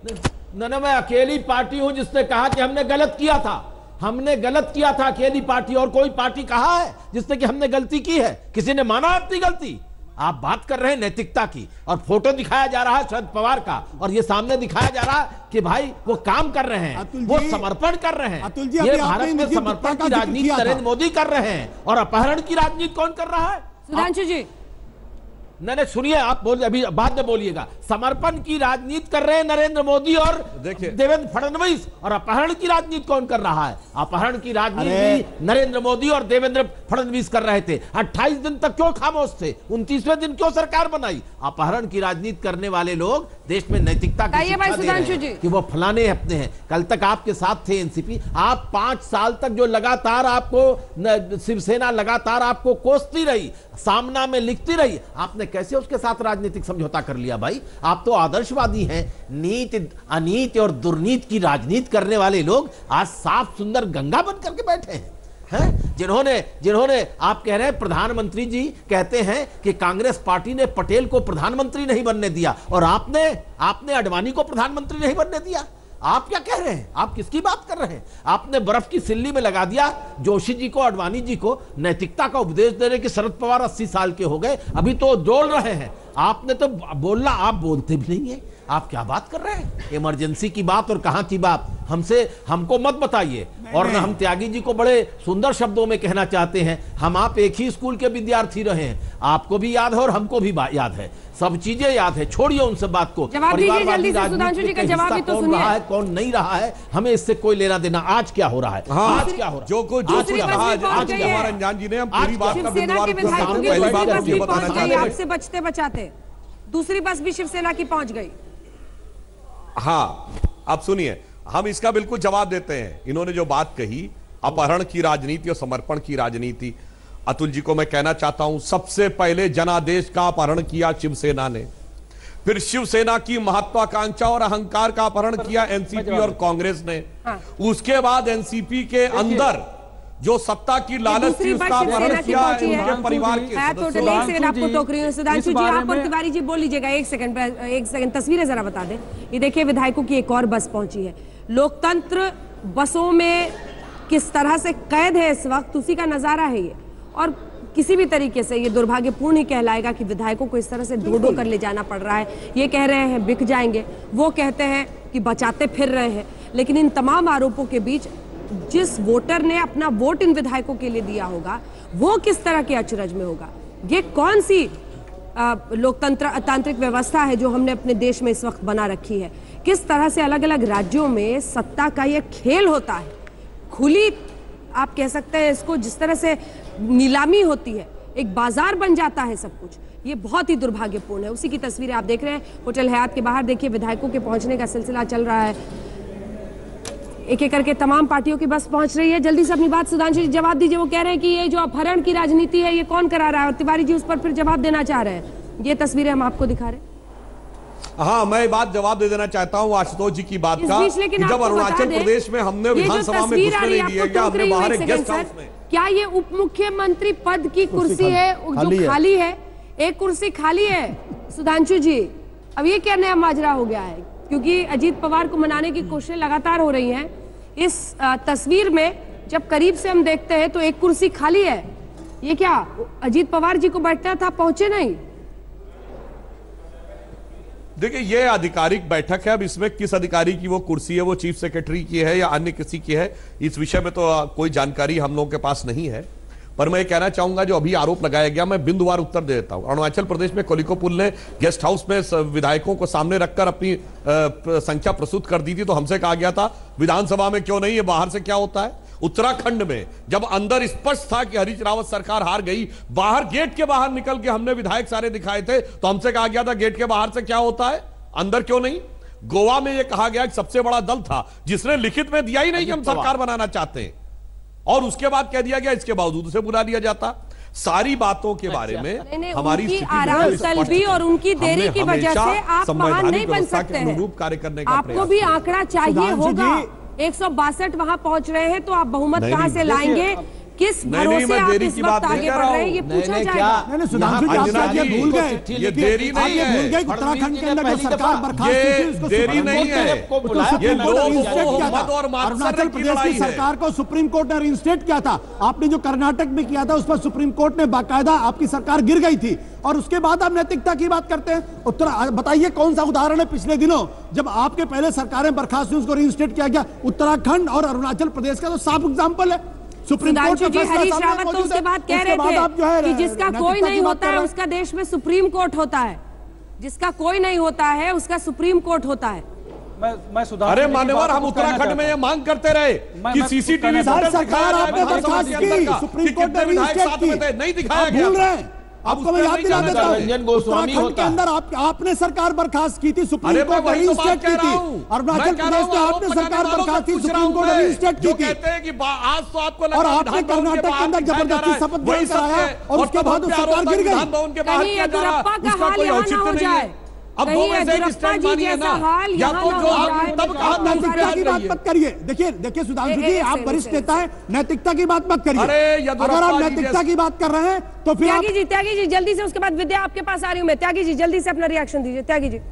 न न मैं अकेली पार्टी हूं जिसने कहा कि हमने गलत किया था, हमने गलत किया था, अकेली पार्टी। और कोई पार्टी कहा है जिसने कि हमने गलती की है? किसी ने माना अपनी गलती? आप बात कर रहे हैं नैतिकता की, और फोटो दिखाया जा रहा है शरद पवार का, और ये सामने दिखाया जा रहा है कि भाई वो काम कर रहे हैं, वो समर्पण कर रहे हैं। अतुल जी, ये भारत में समर्पण की राजनीति नरेंद्र मोदी कर रहे हैं, और अपहरण की राजनीति कौन कर रहा है? सुधांशु जी, नहीं नहीं सुनिए, आप बोल अभी बाद में बोलिएगा। समर्पण की राजनीति कर रहे हैं नरेंद्र मोदी और देवेंद्र फडणवीस, और अपहरण की राजनीति कौन कर रहा है? अपहरण की राजनीति नरेंद्र मोदी और देवेंद्र फडणवीस कर रहे थे। अट्ठाईस दिन तक क्यों खामोश थे? उनतीसवें दिन क्यों सरकार बनाई? अपहरण की राजनीति करने वाले लोग देश में नैतिकता की शिक्षा दे रहे हैं कि वो फलाने अपने हैं। कल तक आपके साथ थे एनसीपी, आप पांच साल तक जो लगातार आपको शिवसेना लगातार आपको कोसती रही, सामना में लिखती रही, आपने कैसे उसके साथ राजनीतिक समझौता कर लिया? भाई आप तो आदर्शवादी हैं। नीति अनीति और दुर्नीति की राजनीति करने वाले लोग आज साफ सुंदर गंगा बन करके बैठे हैं, हैं? जिन्होंने जिन्होंने आप कह रहे हैं, प्रधानमंत्री जी कहते हैं कि कांग्रेस पार्टी ने पटेल को प्रधानमंत्री नहीं बनने दिया, और आपने आपने अडवाणी को प्रधानमंत्री नहीं बनने दिया। आप क्या कह रहे हैं? आप किसकी बात कर रहे हैं? आपने बर्फ की सिल्ली में लगा दिया जोशी जी को, अडवाणी जी को नैतिकता का उपदेश दे रहे कि शरद पवार अस्सी साल के हो गए, अभी तो डोल रहे हैं। आपने तो बोलना, आप बोलते भी नहीं है। आप क्या बात कर रहे हैं? इमरजेंसी की बात और कहां की बात हमसे हमको मत बताइए। और हम त्यागी जी को बड़े सुंदर शब्दों में कहना चाहते हैं, हम आप एक ही स्कूल के विद्यार्थी रहे हैं, आपको भी याद है और हमको भी याद है, सब चीजें याद है। छोड़िए उन सब बात को। जवाब दीजिए जल्दी से सुधांशु जी का जवाब भी तो सुनिए। रहा है कौन नहीं रहा है, हमें इससे कोई लेना देना। आज क्या हो रहा है? हाँ, आज क्या हो रहा है? जो कुछ जो कुछ आज आज हमारे अंजान जी ने हम पूरी बात का विवरण पहली बात आपको बताना चाहते हैं। आपसे बचते बचाते दूसरी बस भी शिवसेना की पहुंच गई। हाँ, आप सुनिए, हम इसका बिल्कुल जवाब देते हैं। इन्होंने जो बात कही अपहरण की राजनीति और समर्पण की राजनीति, अतुल जी को मैं कहना चाहता हूं, सबसे पहले जनादेश का अपहरण किया शिवसेना ने, फिर शिवसेना की महत्वाकांक्षा और अहंकार का अपहरण किया एनसीपी और कांग्रेस ने। हाँ। उसके बाद एनसीपी के अंदर जो सत्ता की लालच थी उसका अपहरण किया उनके परिवार के सदस्यों। आपको टोक रही हूं सुधांशु जी, आप और तिवारी जी बोल लीजिएगा। एक सेकंड एक सेकंड तस्वीरें जरा बता दें। ये देखिए विधायकों की एक और बस पहुंची है। लोकतंत्र बसों में किस तरह से कैद है इस वक्त, उसी का नजारा है ये। और किसी भी तरीके से ये दुर्भाग्यपूर्ण ही कहलाएगा कि विधायकों को इस तरह से ढो ढो कर ले जाना पड़ रहा है। ये कह रहे हैं बिक जाएंगे, वो कहते हैं कि बचाते फिर रहे हैं। लेकिन इन तमाम आरोपों के बीच जिस वोटर ने अपना वोट इन विधायकों के लिए दिया होगा, वो किस तरह के अचरज में होगा? ये कौन सी लोकतंत्र तांत्रिक व्यवस्था है जो हमने अपने देश में इस वक्त बना रखी है? किस तरह से अलग अलग राज्यों में सत्ता का ये खेल होता है? खुली आप कह सकते हैं इसको, जिस तरह से नीलामी होती है, एक बाजार बन जाता है सब कुछ, ये बहुत ही दुर्भाग्यपूर्ण है। उसी की तस्वीरें आप देख रहे हैं होटल हयात के बाहर। देखिए विधायकों के पहुंचने का सिलसिला चल रहा है, एक एक करके तमाम पार्टियों की बस पहुंच रही है। जल्दी से अपनी बात सुधांशु जी जवाब दीजिए। वो कह रहे हैं कि ये जो अपहरण की राजनीति है ये कौन करा रहा है, और तिवारी जी उस पर फिर जवाब देना चाह रहे हैं। ये तस्वीरें हम आपको दिखा रहे हैं। हाँ, मैं बात जवाब दे देना चाहता हूँ आशुतोष जी की बात का, कि जब अरुणाचल प्रदेश में हमने विधानसभा में घुसने नहीं दिया गया, हमने बाहर एक गेस्ट हाउस में, क्या ये उप मुख्यमंत्री पद की कुर्सी है जो खाली है? एक कुर्सी खाली है सुधांशु जी। अब ये क्या नया माजरा हो गया है, क्योंकि अजीत पवार को मनाने की कोशिशें लगातार हो रही हैं। इस तस्वीर में जब करीब से हम देखते हैं तो एक कुर्सी खाली है। ये क्या अजीत पवार जी को बैठना था, पहुंचे नहीं? देखिए, ये आधिकारिक बैठक है। अब इसमें किस अधिकारी की वो कुर्सी है, वो चीफ सेक्रेटरी की है या अन्य किसी की है, इस विषय में तो कोई जानकारी हम लोगों के पास नहीं है। पर मैं ये कहना चाहूंगा, जो अभी आरोप लगाया गया, मैं बिंदुवार उत्तर दे देता हूं। अरुणाचल प्रदेश में कोलिकोपुल ने गेस्ट हाउस में विधायकों को सामने रखकर अपनी संख्या प्रस्तुत कर दी थी, तो हमसे कहा गया था विधानसभा में क्यों नहीं, ये बाहर से क्या होता है। उत्तराखंड में जब अंदर स्पष्ट था कि हरीश रावत सरकार हार गई, बाहर गेट के बाहर निकल के हमने विधायक सारे दिखाए थे, तो हमसे कहा गया था गेट के बाहर से क्या होता है, अंदर क्यों नहीं। गोवा में यह कहा गया कि सबसे बड़ा दल था जिसने लिखित में दिया ही नहीं कि हम सरकार बनाना चाहते हैं, और उसके बाद कह दिया गया, इसके बावजूद उसे बुला लिया जाता। सारी बातों के बारे में हमारी आराम तलबी और उनकी देरी की वजह से आप महान नहीं बन सकते हैं। कार्य करने का आपको भी आंकड़ा चाहिए होगा। एक सौ बासठ वहां पहुंच रहे हैं, तो आप बहुमत कहां से लाएंगे? किस भरोसे आप इस वक्त आगे बढ़ रहे हैं, ये पूछा जाएगा। नहीं नहीं सुधांशु जी, आप ये भूल गए, ये देरी नहीं है, भूल गए उत्तराखंड के अंदर जो सरकार बर्खास्त ये देरी नहीं है, ये अरुणाचल प्रदेश की सरकार को सुप्रीम कोर्ट ने रिइंस्टेट किया था। आपने जो कर्नाटक में किया था उस पर सुप्रीम कोर्ट ने बाकायदा, आपकी सरकार गिर गई थी, और उसके बाद आप नैतिकता की बात करते हैं। उत्तर बताइए कौन सा उदाहरण है पिछले दिनों जब आपके पहले सरकारें बर्खास्त हुई, उसको रिइंस्टेट किया गया? उत्तराखंड और अरुणाचल प्रदेश का तो साफ एग्जाम्पल है। सुप्रीम कोर्ट जी हरीश रावत तो उसके बाद कह रहे थे कि जिसका कोई नहीं होता है उसका देश में सुप्रीम कोर्ट होता है, जिसका कोई नहीं होता है उसका सुप्रीम कोर्ट होता है। मैं मैं अरे मान्यवर, हम उत्तराखंड में ये मांग करते रहे कि सीसीटीवी सरकार आपने बर्खास्त की, सुप्रीम कोर्ट ने रिइंस्टेट की, नहीं दिखाया गया। आपको मैं याद दिला देता हूं, उत्तराखंड के अंदर आप, आपने सरकार बर्खास्त की थी, सुप्रीम कोर्ट ने रिइंस्टेट की थी। अरुणाचल प्रदेश में आपने सरकार बर्खास्त की, सुप्रीम कोर्ट ने रिइंस्टेट की थी। आज तो आपको और आपने कर्नाटक के अंदर जबरदस्ती शपथ ग्रहण कराया, और उसके बाद सरकार गिर गई। कहीं येदियुरप्पा का हाल यहाँ ना हो जाए, अब दो में से एक स्टैंड मानिए ना, या तो जो आप तब कहा नैतिकता की बात मत करिए। देखिए देखिए सुधांशु जी, आप वरिष्ठ नेता हैं, नैतिकता की बात मत करिए। अगर आप नैतिकता की बात कर रहे हैं तो फिर त्यागी जी, त्यागी जी जल्दी से, उसके बाद विद्या आपके पास आ रही हूं मैं। त्यागी जी जल्दी से अपना रिएक्शन दीजिए। त्यागी जी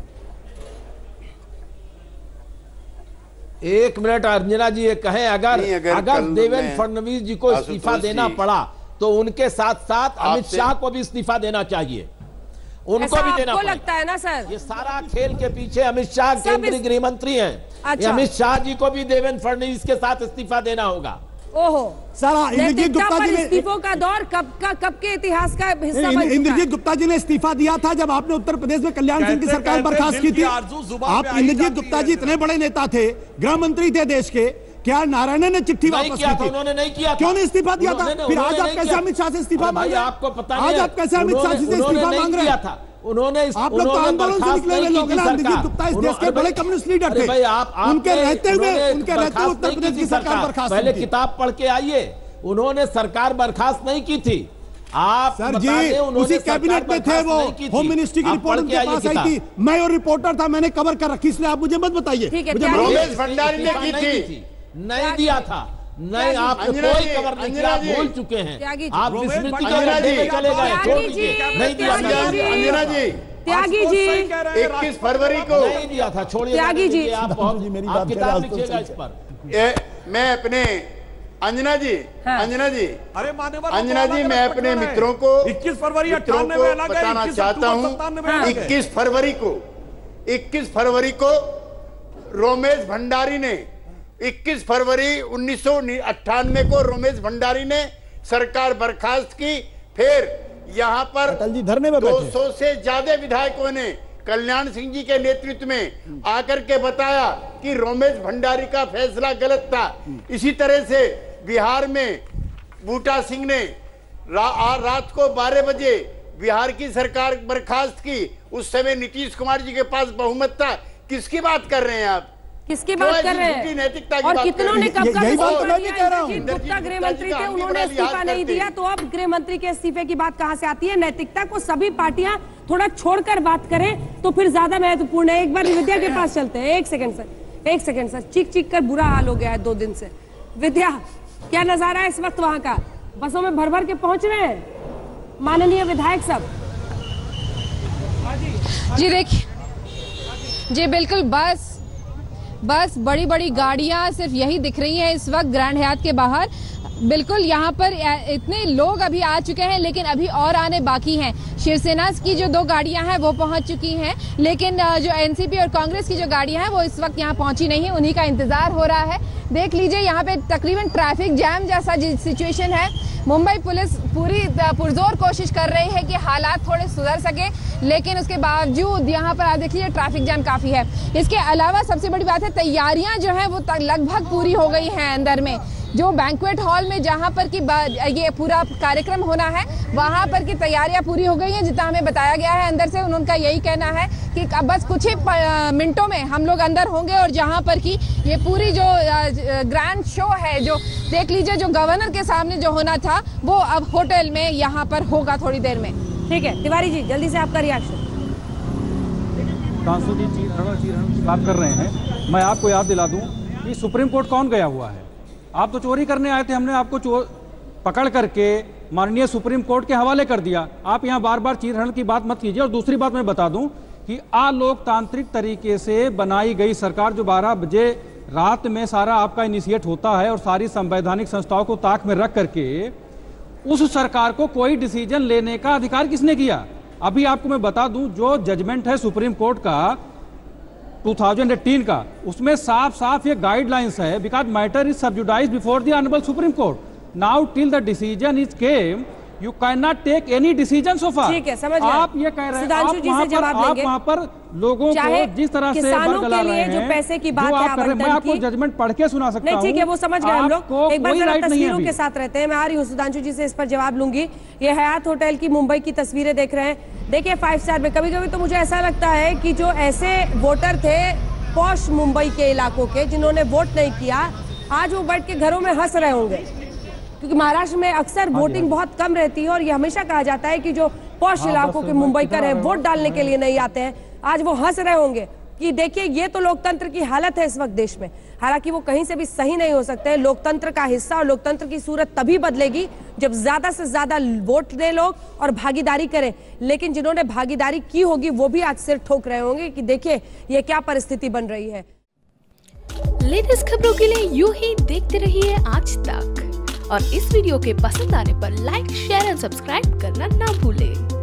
एक मिनट। अर्चना जी ये कहें, अगर अगर, अगर देवेंद्र फडणवीस जी को इस्तीफा देना पड़ा तो उनके साथ साथ अमित शाह को भी इस्तीफा देना चाहिए, उनको भी देना पड़ेगा। लगता है ना सर, ये सारा खेल के पीछे अमित शाह केंद्रीय गृह मंत्री हैं। अच्छा। अमित शाह जी को भी देवेंद्र फडणवीस के साथ इस्तीफा देना होगा। ओहो, सारा इंद्रजीत गुप्ता जी ने इस्तीफों का दौर कब का कब के इतिहास का हिस्सा बन चुका है। इंद्रजीत गुप्ता जी ने इस्तीफा दिया था जब आपने उत्तर प्रदेश में कल्याण सिंह की सरकार बर्खास्त की थी। आप इंद्रजीत गुप्ता जी इतने बड़े नेता थे, गृह मंत्री थे देश के, क्या नारायण ने चिट्ठी वापस की थी? उन्होंने नहीं किया। क्यों नहीं इस्तीफा दिया था? फिर आज आप कैसे अमित शाह से इस्तीफा मांग रहे हैं? आपको पता आज आप कैसे अमित शाह से इस्तीफा मांग रहे हैं? उन्होंने आप लोग तो आंदोलन से निकले हुए लोग हैं। इंद्रजीत गुप्ता इस देश के बड़े कम्युनिस्ट लीडर थे, उनके रहते हुए उनके रहते हुए उत्तर प्रदेश की सरकार बर्खास्त पहले किताब पढ़ के आइए, उन्होंने सरकार बर्खास्त नहीं की थी। आप सर जी उसी कैबिनेट में थे, वो होम मिनिस्ट्री की रिपोर्ट उनके पास आई थी। मैं और रिपोर्टर था, मैंने कवर कर रखी, इसलिए आप मुझे मत बताइए। रमेश भंडारी ने की थी, नहीं दिया था, नहीं आप कोई कवर नहीं किया, आप भूल चुके हैं, आप विस्मृति के गड्ढे में चले गए, नहीं दिया। अंजना जी, त्यागी जी इक्कीस फरवरी को नहीं दिया था, छोड़िए त्यागी जी, आप बहुत किताब लिखिएगा इस पर। मैं अपने अंजना जी, अंजना जी, अरे अंजना जी, मैं अपने मित्रों को इक्कीस फरवरी मित्रों को बताना चाहता हूँ, इक्कीस फरवरी को इक्कीस फरवरी को रमेश भंडारी ने इक्कीस फरवरी उन्नीस सौ अट्ठानवे को रमेश भंडारी ने सरकार बर्खास्त की। फिर यहाँ पर दो सौ से ज्यादा विधायकों ने कल्याण सिंह जी के नेतृत्व में आकर के बताया कि रमेश भंडारी का फैसला गलत था। इसी तरह से बिहार में बूटा सिंह ने रा, आ, रात को बारह बजे बिहार की सरकार बर्खास्त की, उस समय नीतीश कुमार जी के पास बहुमत था। किसकी बात कर रहे हैं आप? किसकी बात कर रहे हैं? नैतिकता की और बात कितनों ने कब कब यही बात तो मैं भी कह रहा हूं। गुप्ता गृह मंत्री थे, उन्होंने इस्तीफा नहीं दिया, तो अब गृह मंत्री के इस्तीफे की बात कहां से आती है? नैतिकता को सभी पार्टियां थोड़ा छोड़कर बात करें तो फिर ज्यादा महत्वपूर्ण है। एक बार विद्या के पास चलते हैं। एक सेकंड सर, एक सेकंड सर, चीख चीख कर बुरा हाल हो गया है दो दिन से। विद्या, क्या नजारा है इस वक्त वहां का? बसों में भर भर के पहुंच रहे हैं माननीय विधायक सब? जी देखिए, जी बिल्कुल, बस बस बड़ी बड़ी गाड़ियां सिर्फ यही दिख रही हैं इस वक्त ग्रैंड हयात के बाहर। बिल्कुल यहाँ पर इतने लोग अभी आ चुके हैं, लेकिन अभी और आने बाकी हैं। शिवसेना की जो दो गाड़ियां हैं वो पहुंच चुकी हैं, लेकिन जो एनसीपी और कांग्रेस की जो गाड़ियां हैं वो इस वक्त यहाँ पहुंची नहीं है, उन्हीं का इंतजार हो रहा है। देख लीजिए यहाँ पे तकरीबन ट्रैफिक जैम जैसा सिचुएशन है। मुंबई पुलिस पूरी पुरजोर कोशिश कर रही है कि हालात थोड़े सुधर सके, लेकिन उसके बावजूद यहाँ पर आप देख लीजिए ट्रैफिक जैम काफी है। इसके अलावा सबसे बड़ी बात है, तैयारियां जो है वो लगभग पूरी हो गई हैं। अंदर में जो बैंक्वेट हॉल में जहां पर की ये पूरा कार्यक्रम होना है वहां पर की तैयारियां पूरी हो गई हैं, जितना हमें बताया गया है अंदर से। उनका यही कहना है कि अब बस कुछ ही मिनटों में हम लोग अंदर होंगे और जहां पर की ये पूरी जो ग्रैंड शो है, जो देख लीजिए जो गवर्नर के सामने जो होना था वो अब होटल में यहाँ पर होगा थोड़ी देर में। ठीक है तिवारी जी, जल्दी से आपका रिएक्शन। सुधांशु जी चीरहरण चीरहरण की बात कर रहे हैं, मैं आपको याद दिला दूं कि सुप्रीम कोर्ट कौन गया हुआ है? आप तो चोरी करने आए थे, हमने आपको चोर पकड़ करके माननीय सुप्रीम कोर्ट के हवाले कर दिया। आप यहाँ बार बार चीरहरण की बात मत कीजिए। और दूसरी बात मैं बता दूं कि अलोकतांत्रिक तरीके से बनाई गई सरकार, जो बारह बजे रात में सारा आपका इनिशिएट होता है और सारी संवैधानिक संस्थाओं को ताक में रख करके, उस सरकार को कोई डिसीजन लेने का अधिकार किसने किया? अभी आपको मैं बता दूं, जो जजमेंट है सुप्रीम कोर्ट का दो हज़ार अठारह का, उसमें साफ साफ ये गाइडलाइंस है, because matter is subjudiced before the honourable Supreme Court. Now till the decision is came, you can not take any decision so far. ठीक है, समझ गए। आप ये कह रहे हैं, आप वहां पर आप वहां पर लोगों को जिस तरह से बरगला रहे हैं, जो पैसे की बात आप कर रहे हैं, मैं आपको जजमेंट पढ़ के सुना सकता हूं। नहीं ठीक है, वो समझ गए हम लोग। एक बार जरा तस्वीरों के साथ रहते हैं। मैं आ रही हूँ सुधांशु जी से, इस पर जवाब लूंगी। ये हयात होटल की मुंबई की तस्वीरें देख रहे हैं। देखिए फाइव स्टार में कभी कभी तो मुझे ऐसा लगता है कि जो ऐसे वोटर थे पॉश मुंबई के इलाकों के, जिन्होंने वोट नहीं किया, आज वो बैठ के घरों में हंस रहे होंगे, क्योंकि महाराष्ट्र में अक्सर वोटिंग बहुत कम रहती है और ये हमेशा कहा जाता है कि जो पॉश इलाकों के मुंबईकर हैं वोट डालने के लिए नहीं आते हैं। आज वो हंस रहे होंगे कि देखिए ये तो लोकतंत्र की हालत है इस वक्त देश में। हालांकि वो कहीं से भी सही नहीं हो सकते हैं। लोकतंत्र का हिस्सा और लोकतंत्र की सूरत तभी बदलेगी जब ज्यादा से ज्यादा वोट दे लोग और भागीदारी करें। लेकिन जिन्होंने भागीदारी की होगी वो भी आज सिर ठोक रहे होंगे कि देखिए ये क्या परिस्थिति बन रही है। लेटेस्ट खबरों के लिए यूं ही देखते रहिए आज तक, और इस वीडियो के पसंद आने पर लाइक, शेयर एंड सब्सक्राइब करना ना भूलें।